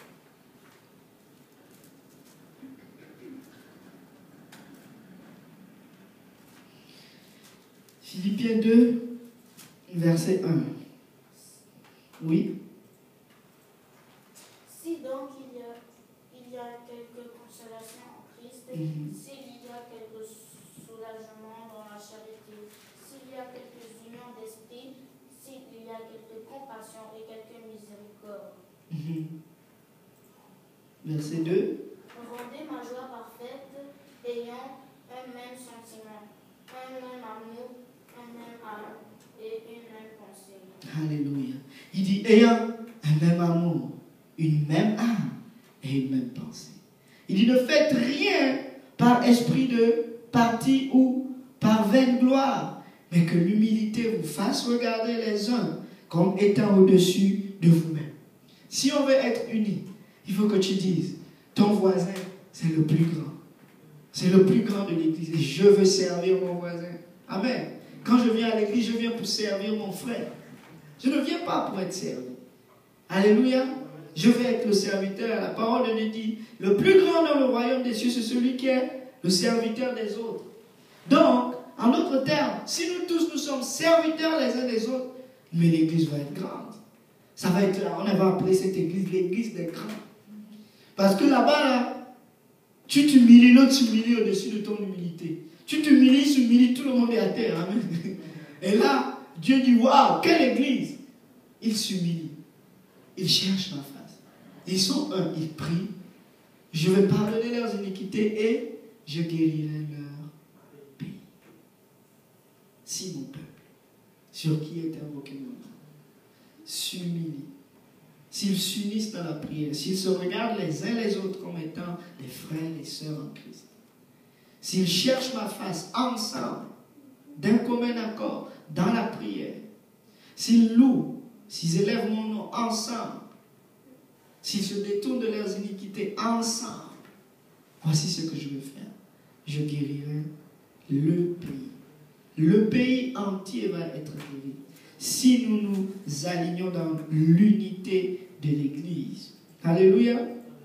Philippiens deux, verset un. Oui. Si donc il y a, il y a quelque consolation en Christ, Mhm. s'il y a quelque soulagement dans la charité, s'il y a quelque union d'esprit, s'il y a quelque compassion et quelque miséricorde. Mhm. Verset deux. Rendez ma joie parfaite, ayant un même sentiment, un même amour, un même âme et une même pensée. Alléluia. Il dit, ayant un même amour, une même âme et une même pensée. Il dit, ne faites rien par esprit de parti ou par vaine gloire, mais que l'humilité vous fasse regarder les uns comme étant au-dessus de vous-même. Si on veut être unis, il faut que tu dises, ton voisin, c'est le plus grand. C'est le plus grand de l'église. Et je veux servir mon voisin. Amen. Quand je viens à l'église, je viens pour servir mon frère. Je ne viens pas pour être servi. Alléluia. Je veux être le serviteur. La parole de Dieu dit, le plus grand dans le royaume des cieux, c'est celui qui est le serviteur des autres. Donc, en d'autres termes, si nous tous nous sommes serviteurs les uns des autres, mais l'église va être grande. Ça va être là, on va appeler cette église l'église des grands. Parce que là-bas, là, tu t'humilies, l'autre s'humilie au-dessus de ton humilité. Tu t'humilies, s'humilie, tout le monde est à terre. Amen. Et là, Dieu dit, waouh, quelle église! Ils s'humilient. Ils cherchent ma face. Ils sont un, ils prient. Je vais pardonner leurs iniquités et je guérirai leur pays. Si mon peuple, sur qui est invoqué mon nom, s'humilie, s'ils s'unissent dans la prière, s'ils se regardent les uns les autres comme étant des frères et sœurs en Christ, s'ils cherchent ma face ensemble, d'un commun accord, dans la prière, s'ils louent, s'ils élèvent mon nom ensemble, s'ils se détournent de leurs iniquités ensemble, voici ce que je vais faire. Je guérirai le pays. Le pays entier va être guéri. Si nous nous alignons dans l'unité de l'Église. Alléluia.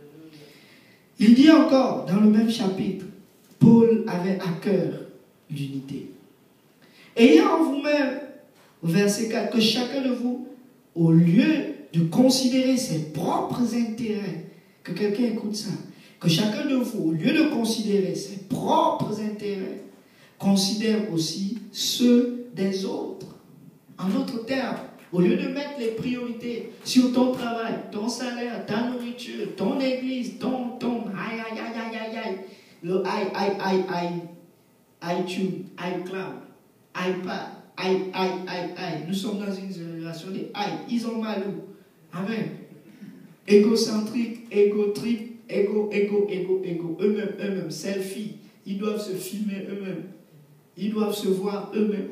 Il dit encore, dans le même chapitre, Paul avait à cœur l'unité. Ayez en vous-même, au verset quatre, que chacun de vous, au lieu de considérer ses propres intérêts, que quelqu'un écoute ça, que chacun de vous, au lieu de considérer ses propres intérêts, considère aussi ceux des autres. En d'autres termes, au lieu de mettre les priorités sur ton travail, ton salaire, ta nourriture, ton église, ton, ton, aïe, aïe, aïe, aïe, aïe, aïe, le aïe, aïe, aïe, aïe, iTunes, iCloud, iPad, aïe, aïe, aïe, aïe. Nous sommes dans une génération des aïe, ils ont mal où? Amen. Égocentrique, égo-trip, égo, égo, égo, égo, eux-mêmes, eux-mêmes, selfie, ils doivent se filmer eux-mêmes, ils doivent se voir eux-mêmes.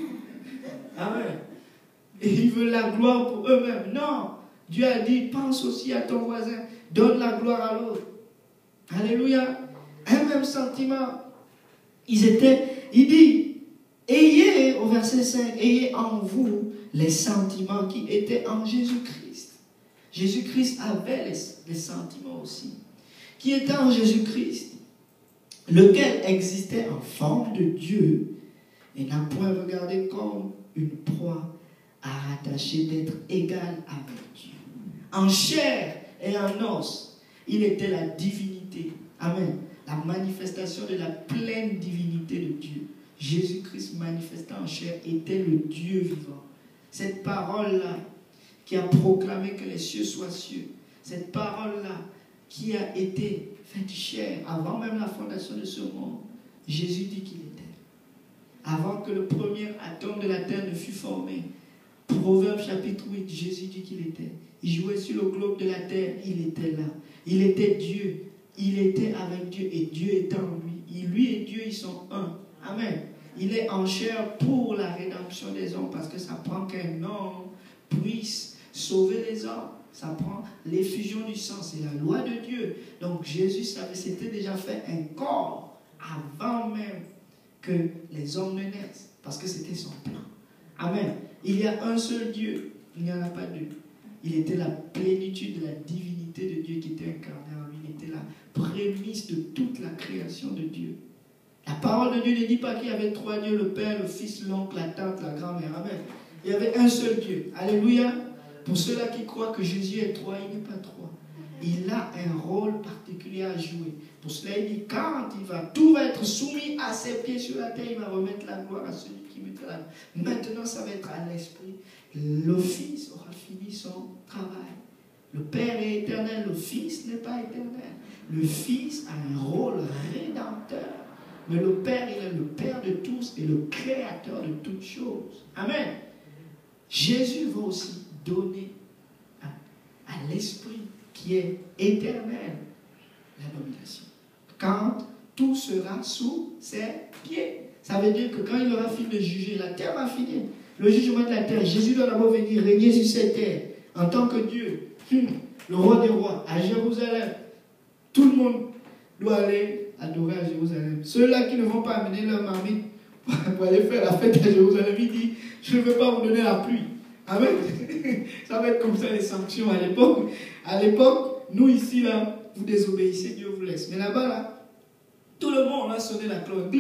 Amen. Et ils veulent la gloire pour eux-mêmes. Non. Dieu a dit, pense aussi à ton voisin. Donne la gloire à l'autre. Alléluia. Un même sentiment. Ils étaient, il dit, ayez, au verset cinq, ayez en vous les sentiments qui étaient en Jésus-Christ. Jésus-Christ avait les, les sentiments aussi. Qui étaient en Jésus-Christ. Lequel existait en forme de Dieu et n'a point regardé comme une proie à rattacher d'être égal avec Dieu. En chair et en os, il était la divinité. Amen. la manifestation de la pleine divinité de Dieu. Jésus-Christ manifesté en chair était le Dieu vivant. Cette parole-là qui a proclamé que les cieux soient cieux, cette parole-là qui a été faite chair avant même la fondation de ce monde, Jésus dit qu'il était. Avant que le premier atome de la terre ne fût formé, Proverbe chapitre huit, Jésus dit qu'il était. Il jouait sur le globe de la terre, il était là. Il était Dieu, il était avec Dieu et Dieu était en lui. Il, lui et Dieu, ils sont un. Amen. Il est en chair pour la rédemption des hommes parce que ça prend qu'un homme puisse sauver les hommes. Ça prend l'effusion du sang, c'est la loi de Dieu. Donc Jésus savait, c'était déjà fait un corps avant même que les hommes ne naissent parce que c'était son plan. Amen. Il y a un seul Dieu, il n'y en a pas deux. Il était la plénitude de la divinité de Dieu qui était incarnée en lui. Il était la prémisse de toute la création de Dieu. La parole de Dieu ne dit pas qu'il y avait trois dieux, le Père, le Fils, l'oncle, la tante, la grand-mère. Amen. Il y avait un seul Dieu. Alléluia. Pour ceux-là qui croient que Jésus est trois, il n'est pas trois. Il a un rôle particulier à jouer. Pour cela, il dit, quand il va, tout va être soumis à ses pieds sur la terre, il va remettre la gloire à celui qui mettra la gloire. Maintenant, ça va être à l'Esprit. Le Fils aura fini son travail. Le Père est éternel, le Fils n'est pas éternel. Le Fils a un rôle rédempteur. Mais le Père, il est le Père de tous et le Créateur de toutes choses. Amen. Jésus va aussi donner à, à l'Esprit qui est éternel la domination. Quand tout sera sous ses pieds. Ça veut dire que quand il aura fini de juger, la terre va finir. Le jugement de la terre, Jésus doit d'abord venir régner sur cette terre en tant que Dieu, le roi des rois, à Jérusalem. Tout le monde doit aller adorer à Jérusalem. Ceux-là qui ne vont pas amener leur marmite pour aller faire la fête à Jérusalem, il dit, je ne veux pas vous donner la pluie. Amen. Ça va être comme ça les sanctions à l'époque. À l'époque, nous ici, là, vous désobéissez, Dieu vous laisse. Mais là-bas, là, tout le monde a sonné la cloche.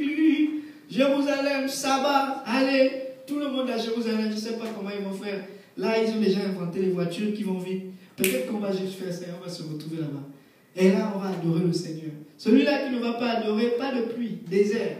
Jérusalem, sabbat, allez. Tout le monde à Jérusalem, je ne sais pas comment ils vont faire. Là, ils ont déjà inventé les voitures qui vont vite. Peut-être qu'on va juste faire ça et on va se retrouver là-bas. Et là, on va adorer le Seigneur. Celui-là qui ne va pas adorer, pas de pluie, désert.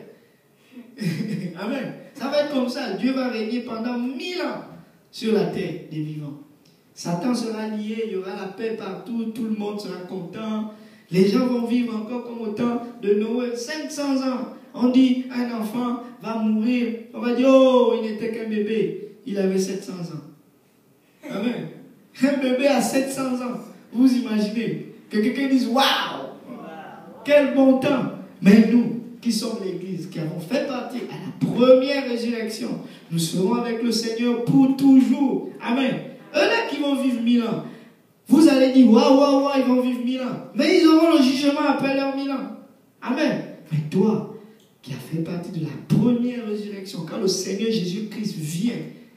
Amen. Ça va être comme ça. Dieu va régner pendant mille ans sur la terre des vivants. Satan sera lié, il y aura la paix partout, tout le monde sera content. Les gens vont vivre encore comme au temps de Noé, cinq cents ans. On dit, un enfant va mourir. On va dire, oh, il n'était qu'un bébé. Il avait sept cents ans. Amen. Un bébé à sept cents ans. Vous imaginez que quelqu'un dise, waouh, quel bon temps. Mais nous, qui sommes l'Église, qui avons fait partie à la première résurrection, nous serons avec le Seigneur pour toujours. Amen. Eux-là qui vont vivre mille ans, vous allez dire, waouh, waouh, waouh, ils vont vivre mille ans. Mais ils auront le jugement après leurs mille ans. Amen. Mais toi, qui as fait partie de la première résurrection, quand le Seigneur Jésus-Christ vient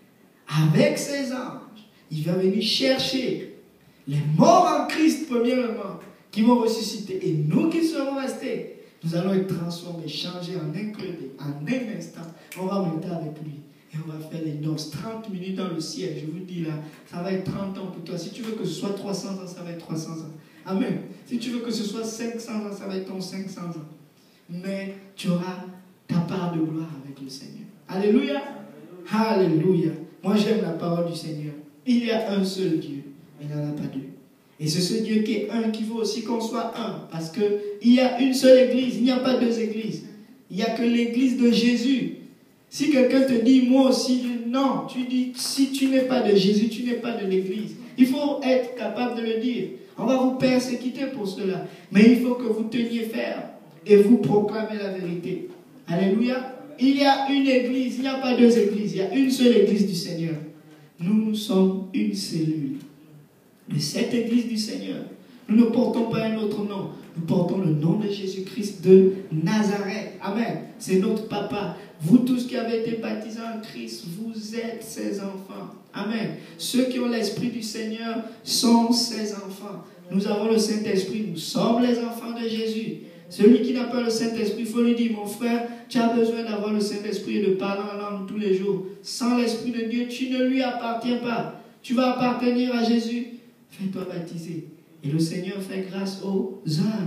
avec ses anges, il va venir chercher les morts en Christ, premièrement, qui vont ressusciter. Et nous qui serons restés, nous allons être transformés, changés en un clin d'œil, en un instant. On va monter avec lui. Et on va faire les noces. trente minutes dans le ciel, je vous dis là, ça va être trente ans pour toi. Si tu veux que ce soit trois cents ans, ça va être trois cents ans. Amen. Si tu veux que ce soit cinq cents ans, ça va être ton cinq cents ans. Mais tu auras ta part de gloire avec le Seigneur. Alléluia. Alléluia. Moi j'aime la parole du Seigneur. Il y a un seul Dieu, mais il n'y en a pas deux. Et c'est ce Dieu qui est un, qui veut aussi qu'on soit un. Parce qu'il y a une seule église, il n'y a pas deux églises. Il n'y a que l'église de Jésus. Si quelqu'un te dit, moi aussi, non, tu dis, si tu n'es pas de Jésus, tu n'es pas de l'église. Il faut être capable de le dire. On va vous persécuter pour cela. Mais il faut que vous teniez ferme et vous proclamez la vérité. Alléluia. Il y a une église, il n'y a pas deux églises, il y a une seule église du Seigneur. Nous, nous sommes une cellule de cette église du Seigneur. Nous ne portons pas un autre nom. Nous portons le nom de Jésus-Christ de Nazareth. Amen. C'est notre papa. Vous tous qui avez été baptisés en Christ, vous êtes ses enfants. Amen. Ceux qui ont l'Esprit du Seigneur sont ses enfants. Nous avons le Saint-Esprit. Nous sommes les enfants de Jésus. Celui qui n'a pas le Saint-Esprit, il faut lui dire, mon frère, tu as besoin d'avoir le Saint-Esprit et de parler en langue tous les jours. Sans l'Esprit de Dieu, tu ne lui appartiens pas. Tu vas appartenir à Jésus. Fais-toi baptiser. Et le Seigneur fait grâce aux uns.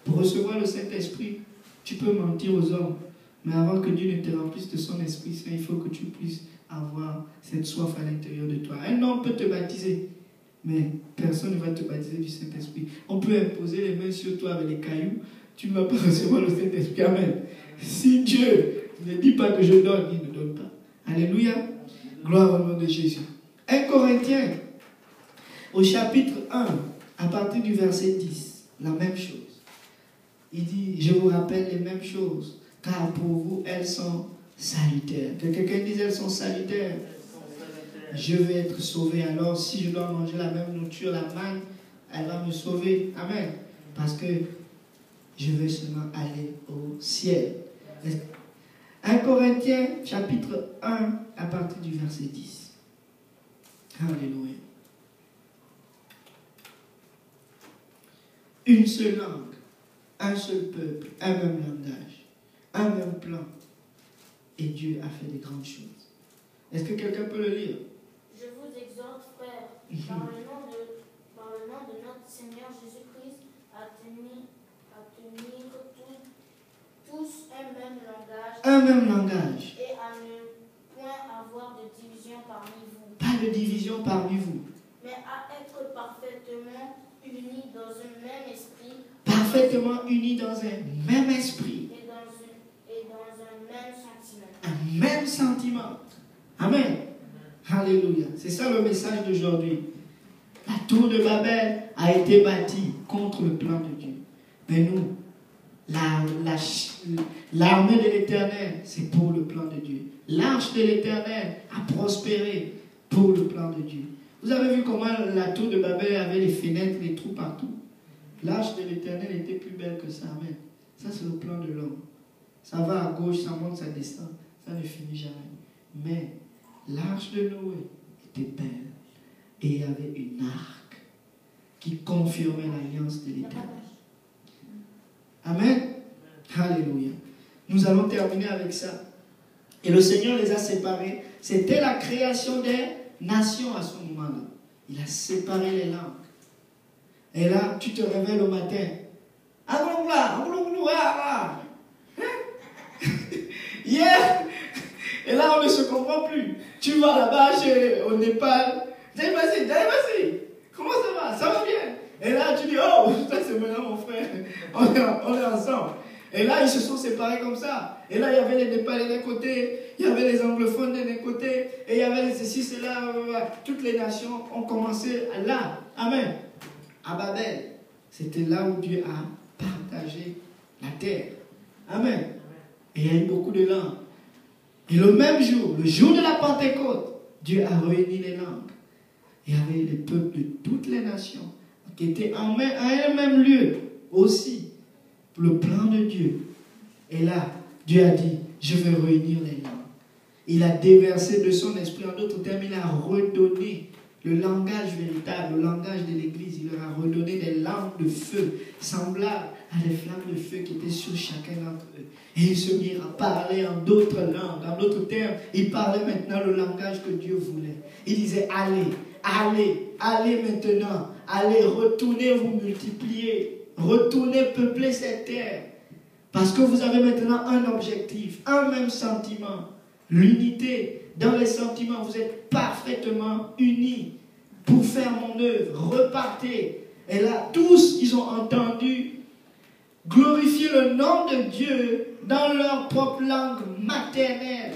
Pour recevoir le Saint-Esprit, tu peux mentir aux hommes. Mais avant que Dieu ne te remplisse de son Esprit Saint, il faut que tu puisses avoir cette soif à l'intérieur de toi. Un homme peut te baptiser, mais personne ne va te baptiser du Saint-Esprit. On peut imposer les mains sur toi avec les cailloux, tu ne vas pas recevoir le Saint-Esprit. Amen. Si Dieu ne dit pas que je donne, il ne donne pas. Alléluia. Gloire au nom de Jésus. un Corinthiens, au chapitre un, à partir du verset dix, la même chose. Il dit, je vous rappelle les mêmes choses, car pour vous, elles sont salutaires. Que quelqu'un dise, elles sont salutaires. Je vais être sauvé. Alors, si je dois manger la même nourriture, la manne, elle va me sauver. Amen. Parce que je vais seulement aller au ciel. un Corinthiens, chapitre un, à partir du verset dix. Alléluia. Une seule langue, un seul peuple, un même langage, un même plan. Et Dieu a fait des grandes choses. Est-ce que quelqu'un peut le lire? Je vous exhorte, frères, par le nom de, par le nom de notre Seigneur Jésus-Christ, à tenir, à tenir tout, tous un même langage. Un même langage. Et à ne point avoir de division parmi vous. Pas de division parmi vous. Mais à être parfaitement unis dans un même esprit. Parfaitement unis dans un même esprit. Et dans, une, et dans un même sentiment. Un même sentiment. Amen. Alléluia. C'est ça le message d'aujourd'hui. La tour de Babel a été bâtie contre le plan de Dieu. Mais nous, la, la, l'armée de l'Éternel, c'est pour le plan de Dieu. L'arche de l'Éternel a prospéré pour le plan de Dieu. Vous avez vu comment la tour de Babel avait les fenêtres, les trous partout. L'arche de l'Éternel était plus belle que ça. Amen. Ça, c'est le plan de l'homme. Ça va à gauche, ça monte, ça descend. Ça ne finit jamais. Mais l'arche de Noé était belle. Et il y avait une arc qui confirmait l'alliance de l'Éternel. Amen. Alléluia. Nous allons terminer avec ça. Et le Seigneur les a séparés. C'était la création des nations à ce moment-là. Il a séparé les langues. Et là, tu te réveilles le matin. Hier, et là, on ne se comprend plus. Tu vas là-bas, chez, au Népal. Jaïbassi, Jaïbassi, comment ça va? Ça va bien. Et là, tu dis, oh, ça c'est maintenant mon frère. On est, on est ensemble. Et là, ils se sont séparés comme ça. Et là, il y avait les Népalais d'un côté, il y avait les anglophones d'un côté, et il y avait les ceci, cela. Toutes les nations ont commencé là. Amen. À Babel. C'était là où Dieu a partagé la terre. Amen. Et il y a eu beaucoup de langues. Et le même jour, le jour de la Pentecôte, Dieu a réuni les langues. Il y avait les peuples de toutes les nations qui étaient en même, à un même lieu aussi pour le plan de Dieu. Et là, Dieu a dit, je vais réunir les langues. Il a déversé de son esprit, en d'autres termes, il a redonné le langage véritable, le langage de l'Église. Il leur a redonné des langues de feu, semblables à des flammes de feu qui étaient sur chacun d'entre eux. Et ils se mirent à parler en d'autres langues, en d'autres termes. Ils parlaient maintenant le langage que Dieu voulait. Il disait, allez, allez, allez maintenant, allez, retournez vous multiplier, retournez peupler cette terre. Parce que vous avez maintenant un objectif, un même sentiment, l'unité. Dans les sentiments, vous êtes parfaitement unis pour faire mon œuvre. Repartez. Et là, tous, ils ont entendu glorifier le nom de Dieu dans leur propre langue maternelle.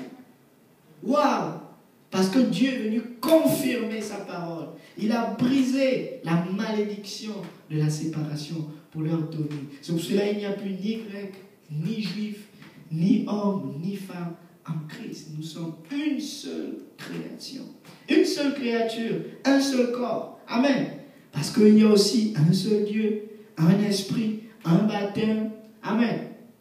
Waouh! Parce que Dieu est venu confirmer sa parole. Il a brisé la malédiction de la séparation pour leur donner. C'est pour cela qu'il n'y a plus ni grec, ni juif, ni homme, ni femme en Christ. Nous sommes une seule création. Une seule créature, un seul corps. Amen. Parce qu'il y a aussi un seul Dieu, un esprit, un baptême. Amen.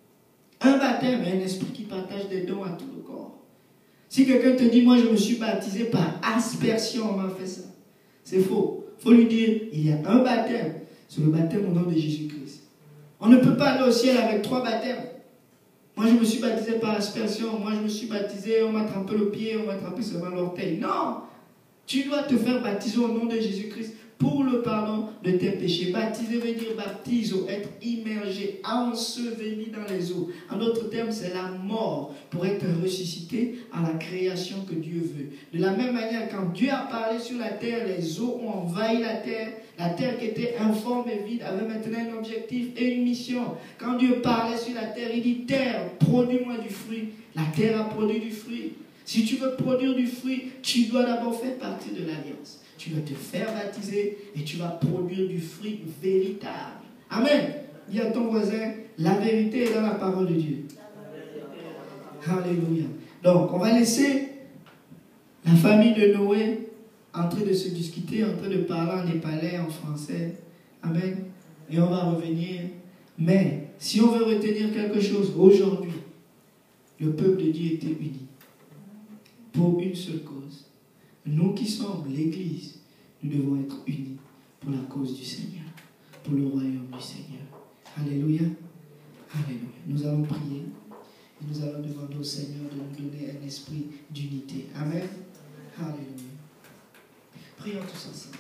Un baptême et un esprit qui partage des dons à tout le corps. Si quelqu'un te dit, moi je me suis baptisé par aspersion, on m'a fait ça. C'est faux. Il faut lui dire, il y a un baptême. C'est le baptême au nom de Jésus-Christ. On ne peut pas aller au ciel avec trois baptêmes. Moi je me suis baptisé par aspersion. Moi je me suis baptisé, on m'a trempé le pied, on m'a trempé seulement l'orteil. Non! Tu dois te faire baptiser au nom de Jésus-Christ pour le pardon de tes péchés. Baptiser veut dire baptiso, être immergé, enseveli dans les eaux. En d'autres termes, c'est la mort pour être ressuscité à la création que Dieu veut. De la même manière, quand Dieu a parlé sur la terre, les eaux ont envahi la terre. La terre qui était informe et vide avait maintenant un objectif et une mission. Quand Dieu parlait sur la terre, il dit « Terre, produis-moi du fruit ». La terre a produit du fruit. Si tu veux produire du fruit, tu dois d'abord faire partie de l'alliance. Tu dois te faire baptiser et tu vas produire du fruit véritable. Amen. Dis à ton voisin, la vérité est dans la parole de Dieu. Alléluia. Donc, on va laisser la famille de Noé en train de se discuter, en train de parler en népalais, en français. Amen. Et on va revenir. Mais, si on veut retenir quelque chose, aujourd'hui, le peuple de Dieu était uni pour une seule cause. Nous qui sommes l'Église, nous devons être unis pour la cause du Seigneur, pour le royaume du Seigneur. Alléluia. Alléluia. Nous allons prier et nous allons demander au Seigneur de nous donner un esprit d'unité. Amen. Alléluia. Prions tous ensemble.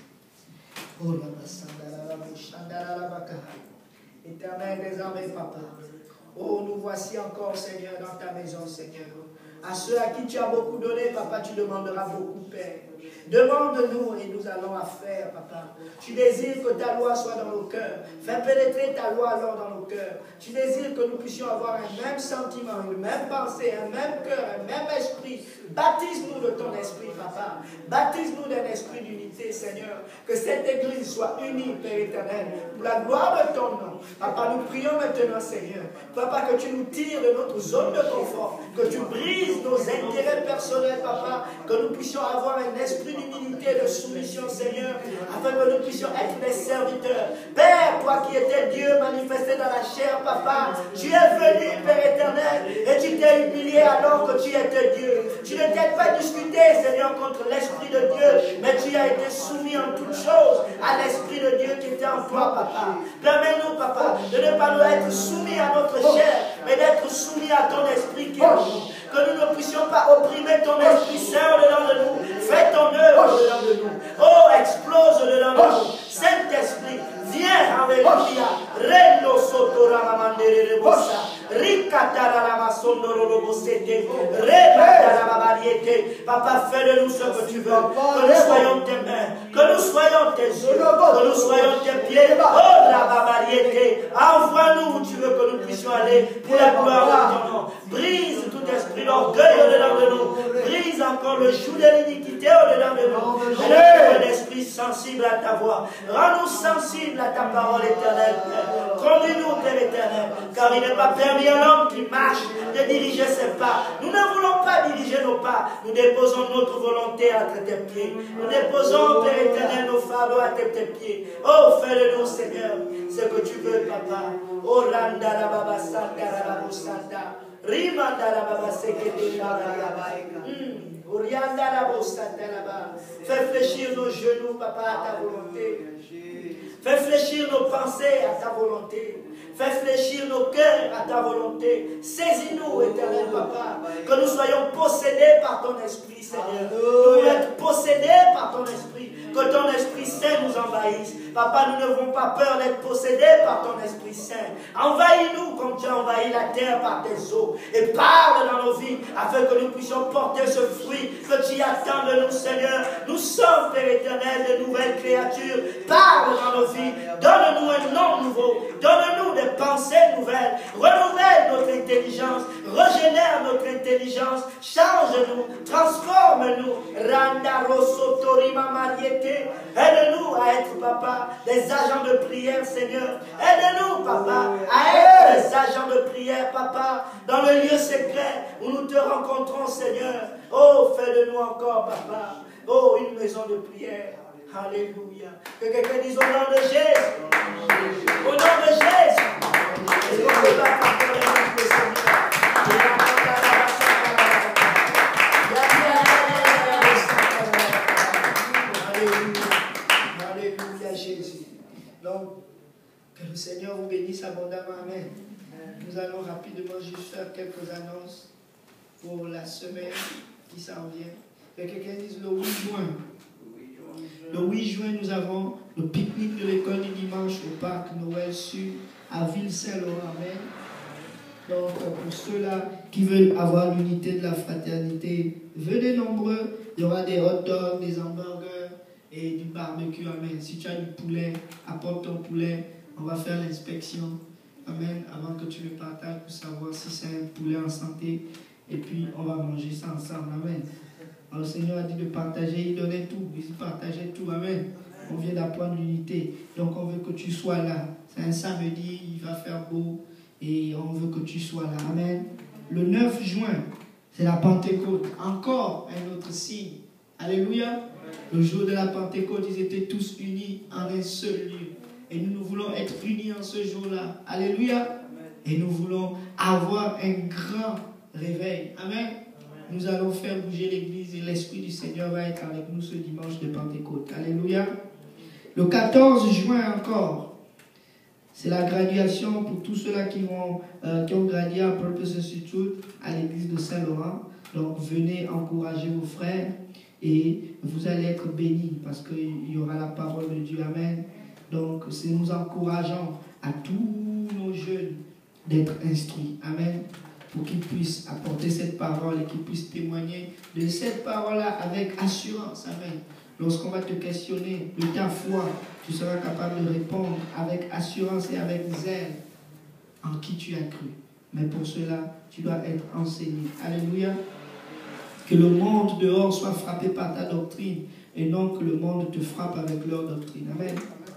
Éternel des armées, Papa. Oh, nous voici encore, Seigneur, dans ta maison, Seigneur. À ceux à qui tu as beaucoup donné, Papa, tu demanderas beaucoup, Père. Demande-nous et nous allons à faire, Papa. Tu désires que ta loi soit dans nos cœurs. Fais pénétrer ta loi alors dans nos cœurs. Tu désires que nous puissions avoir un même sentiment, une même pensée, un même cœur, un même esprit. Baptise-nous de ton esprit, Papa. Baptise-nous d'un esprit d'unité, Seigneur. Que cette Église soit unie, Père éternel, pour la gloire de ton nom. Papa, nous prions maintenant, Seigneur. Papa, que tu nous tires de notre zone de confort. Que tu brises nos intérêts personnels, Papa. Que nous puissions avoir un esprit d'humilité et de soumission, Seigneur, afin que nous puissions être des serviteurs. Père, toi qui étais Dieu manifesté dans la chair, Papa, tu es venu, Père éternel, et tu t'es humilié alors que tu étais Dieu. Tu ne t'es pas discuté, Seigneur, contre l'Esprit de Dieu, mais tu as été soumis en toutes choses à l'Esprit de Dieu qui était en toi, Papa. Permets-nous, Papa, de ne pas nous être soumis à notre chair, mais d'être soumis à ton Esprit qui est en nous. Que nous ne puissions pas opprimer ton Esprit Saint au-dedans de nous. Fais ton œuvre au-dedans de nous. Oh, explose au-dedans de nous. Saint-Esprit, viens, alléluia. Rendo sotora mamandere rebosa. Ricatara la masondoro robosete. Rebatara la variété. Papa, fais de nous ce que tu veux. Que nous soyons tes mains. Que nous soyons tes yeux. Que nous soyons tes pieds. Oh, la variété. Envoie-nous où tu veux que nous puissions aller pour la gloire de ton nom. Brise tout esprit d'orgueil au-dedans de nous. Brise encore le joug de l'iniquité au-dedans de nous. Donne-nous un esprit sensible à ta voix. Rends-nous sensibles à ta parole éternelle, Père. Conduis-nous, Père éternel, car il n'est pas permis à l'homme qui marche de diriger ses pas. Nous ne voulons pas diriger nos pas. Nous déposons notre volonté entre tes pieds. Nous déposons, Père éternel, nos fardeaux à tes, tes pieds. Oh, fais de nous, Seigneur, ce que tu veux, Papa. Oh, randa la baba santa la baba santa. Rimanda la baba sekete la baba. Fais fléchir nos genoux, Papa, à ta volonté. Fais fléchir nos pensées à ta volonté. Fais fléchir nos cœurs à ta volonté. Saisis-nous, éternel Papa, que nous soyons possédés par ton esprit, Seigneur. Nous voulons être possédés par ton esprit. Que ton Esprit Saint nous envahisse. Papa, nous n'avons pas peur d'être possédés par ton Esprit Saint. Envahis-nous comme tu as envahi la terre par tes eaux. Et parle dans nos vies afin que nous puissions porter ce fruit que tu attends de nous, Seigneur. Nous sommes, Père éternel, de nouvelles créatures. Parle dans nos vies. Donne-nous un nom nouveau. Donne-nous des pensées nouvelles. Renouvelle notre intelligence. Régénère notre intelligence. Change-nous. Transforme-nous. Randa rosotorima mariette. Aide-nous à être, Papa, des agents de prière, Seigneur. Aide-nous, Papa, à être des agents de prière, Papa, dans le lieu secret où nous te rencontrons, Seigneur. Oh, fais de nous encore, Papa. Oh, une maison de prière. Alléluia. Que quelqu'un dise au nom de Jésus. Au nom de Jésus. Est-ce qu'on peut pas parler avec le Seigneur? Donc, que le Seigneur vous bénisse abondamment. Amen. Nous allons rapidement juste faire quelques annonces pour la semaine qui s'en vient. Que quelqu'un dise le huit juin. Le huit juin, nous avons le pique-nique de l'école du dimanche au parc Noël Sud à Ville-Saint-Laurent. Amen. Donc, pour ceux-là qui veulent avoir l'unité de la fraternité, venez nombreux. Il y aura des hot dogs, des hamburgers et du barbecue. Amen. Si tu as du poulet, apporte ton poulet. On va faire l'inspection. Amen. Avant que tu le partages pour savoir si c'est un poulet en santé. Et puis, on va manger ça ensemble. Amen. Alors, le Seigneur a dit de partager. Il donnait tout. Il partageait tout. Amen. On vient d'apprendre l'unité. Donc, on veut que tu sois là. C'est un samedi. Il va faire beau. Et on veut que tu sois là. Amen. Le neuf juin, c'est la Pentecôte. Encore un autre signe. Alléluia. Le jour de la Pentecôte, ils étaient tous unis en un seul lieu. Et nous, nous voulons être unis en ce jour-là. Alléluia. Et nous voulons avoir un grand réveil. Amen. Nous allons faire bouger l'église et l'Esprit du Seigneur va être avec nous ce dimanche de Pentecôte. Alléluia. Le quatorze juin encore, c'est la graduation pour tous ceux-là qui, vont, euh, qui ont gradué à Purpose Institute à l'église de Saint-Laurent. Donc venez encourager vos frères et vous allez être bénis parce qu'il y aura la parole de Dieu. Amen. Donc c'est nous encourageons à tous nos jeunes d'être instruits. Amen. Pour qu'ils puissent apporter cette parole et qu'ils puissent témoigner de cette parole-là avec assurance. Amen. Lorsqu'on va te questionner de ta foi, tu seras capable de répondre avec assurance et avec zèle en qui tu as cru. Mais pour cela, tu dois être enseigné. Alléluia. Que le monde dehors soit frappé par ta doctrine et non que le monde te frappe avec leur doctrine. Amen.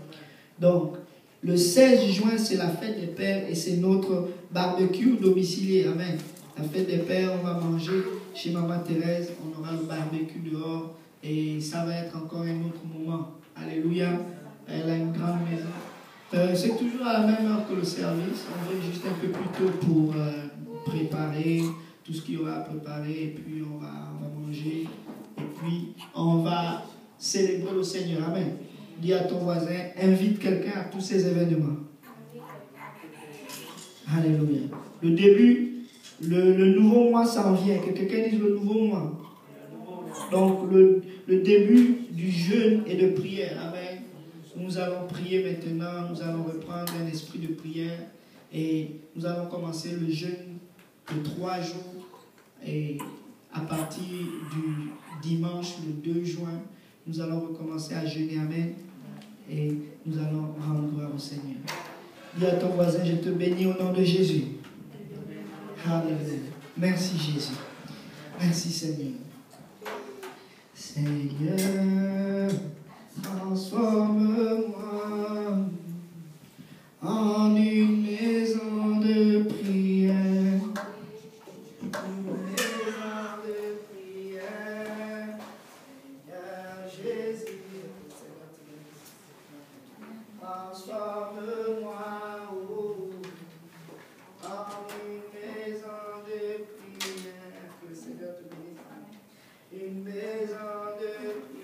Donc, le seize juin, c'est la fête des pères et c'est notre barbecue domicilié. Amen. La fête des pères, on va manger chez Maman Thérèse, on aura le barbecue dehors et ça va être encore un autre moment. Alléluia. Elle a une grande maison. Euh, c'est toujours à la même heure que le service. On vient juste un peu plus tôt pour euh, préparer tout ce qu'il y aura à préparer et puis on va, on va manger et puis on va célébrer le Seigneur. Amen. Dis à ton voisin, invite quelqu'un à tous ces événements. Alléluia. Le début, le, le nouveau mois s'en vient. Que quelqu'un dise le nouveau mois. Donc le, le début du jeûne et de prière. Amen. Nous allons prier maintenant. Nous allons reprendre un esprit de prière. Et nous allons commencer le jeûne de trois jours. Et à partir du dimanche, le deux juin, nous allons recommencer à jeûner. Amen. Et nous allons rendre gloire au Seigneur. Dis à ton voisin, je te bénis au nom de Jésus. Alléluia. Merci Jésus. Merci Seigneur. Seigneur, transforme-moi en une maison de prière. Une maison de prière. Jésus. Transforme-moi oh, en une maison de prière. Que le Seigneur te bénisse. Une maison de prière.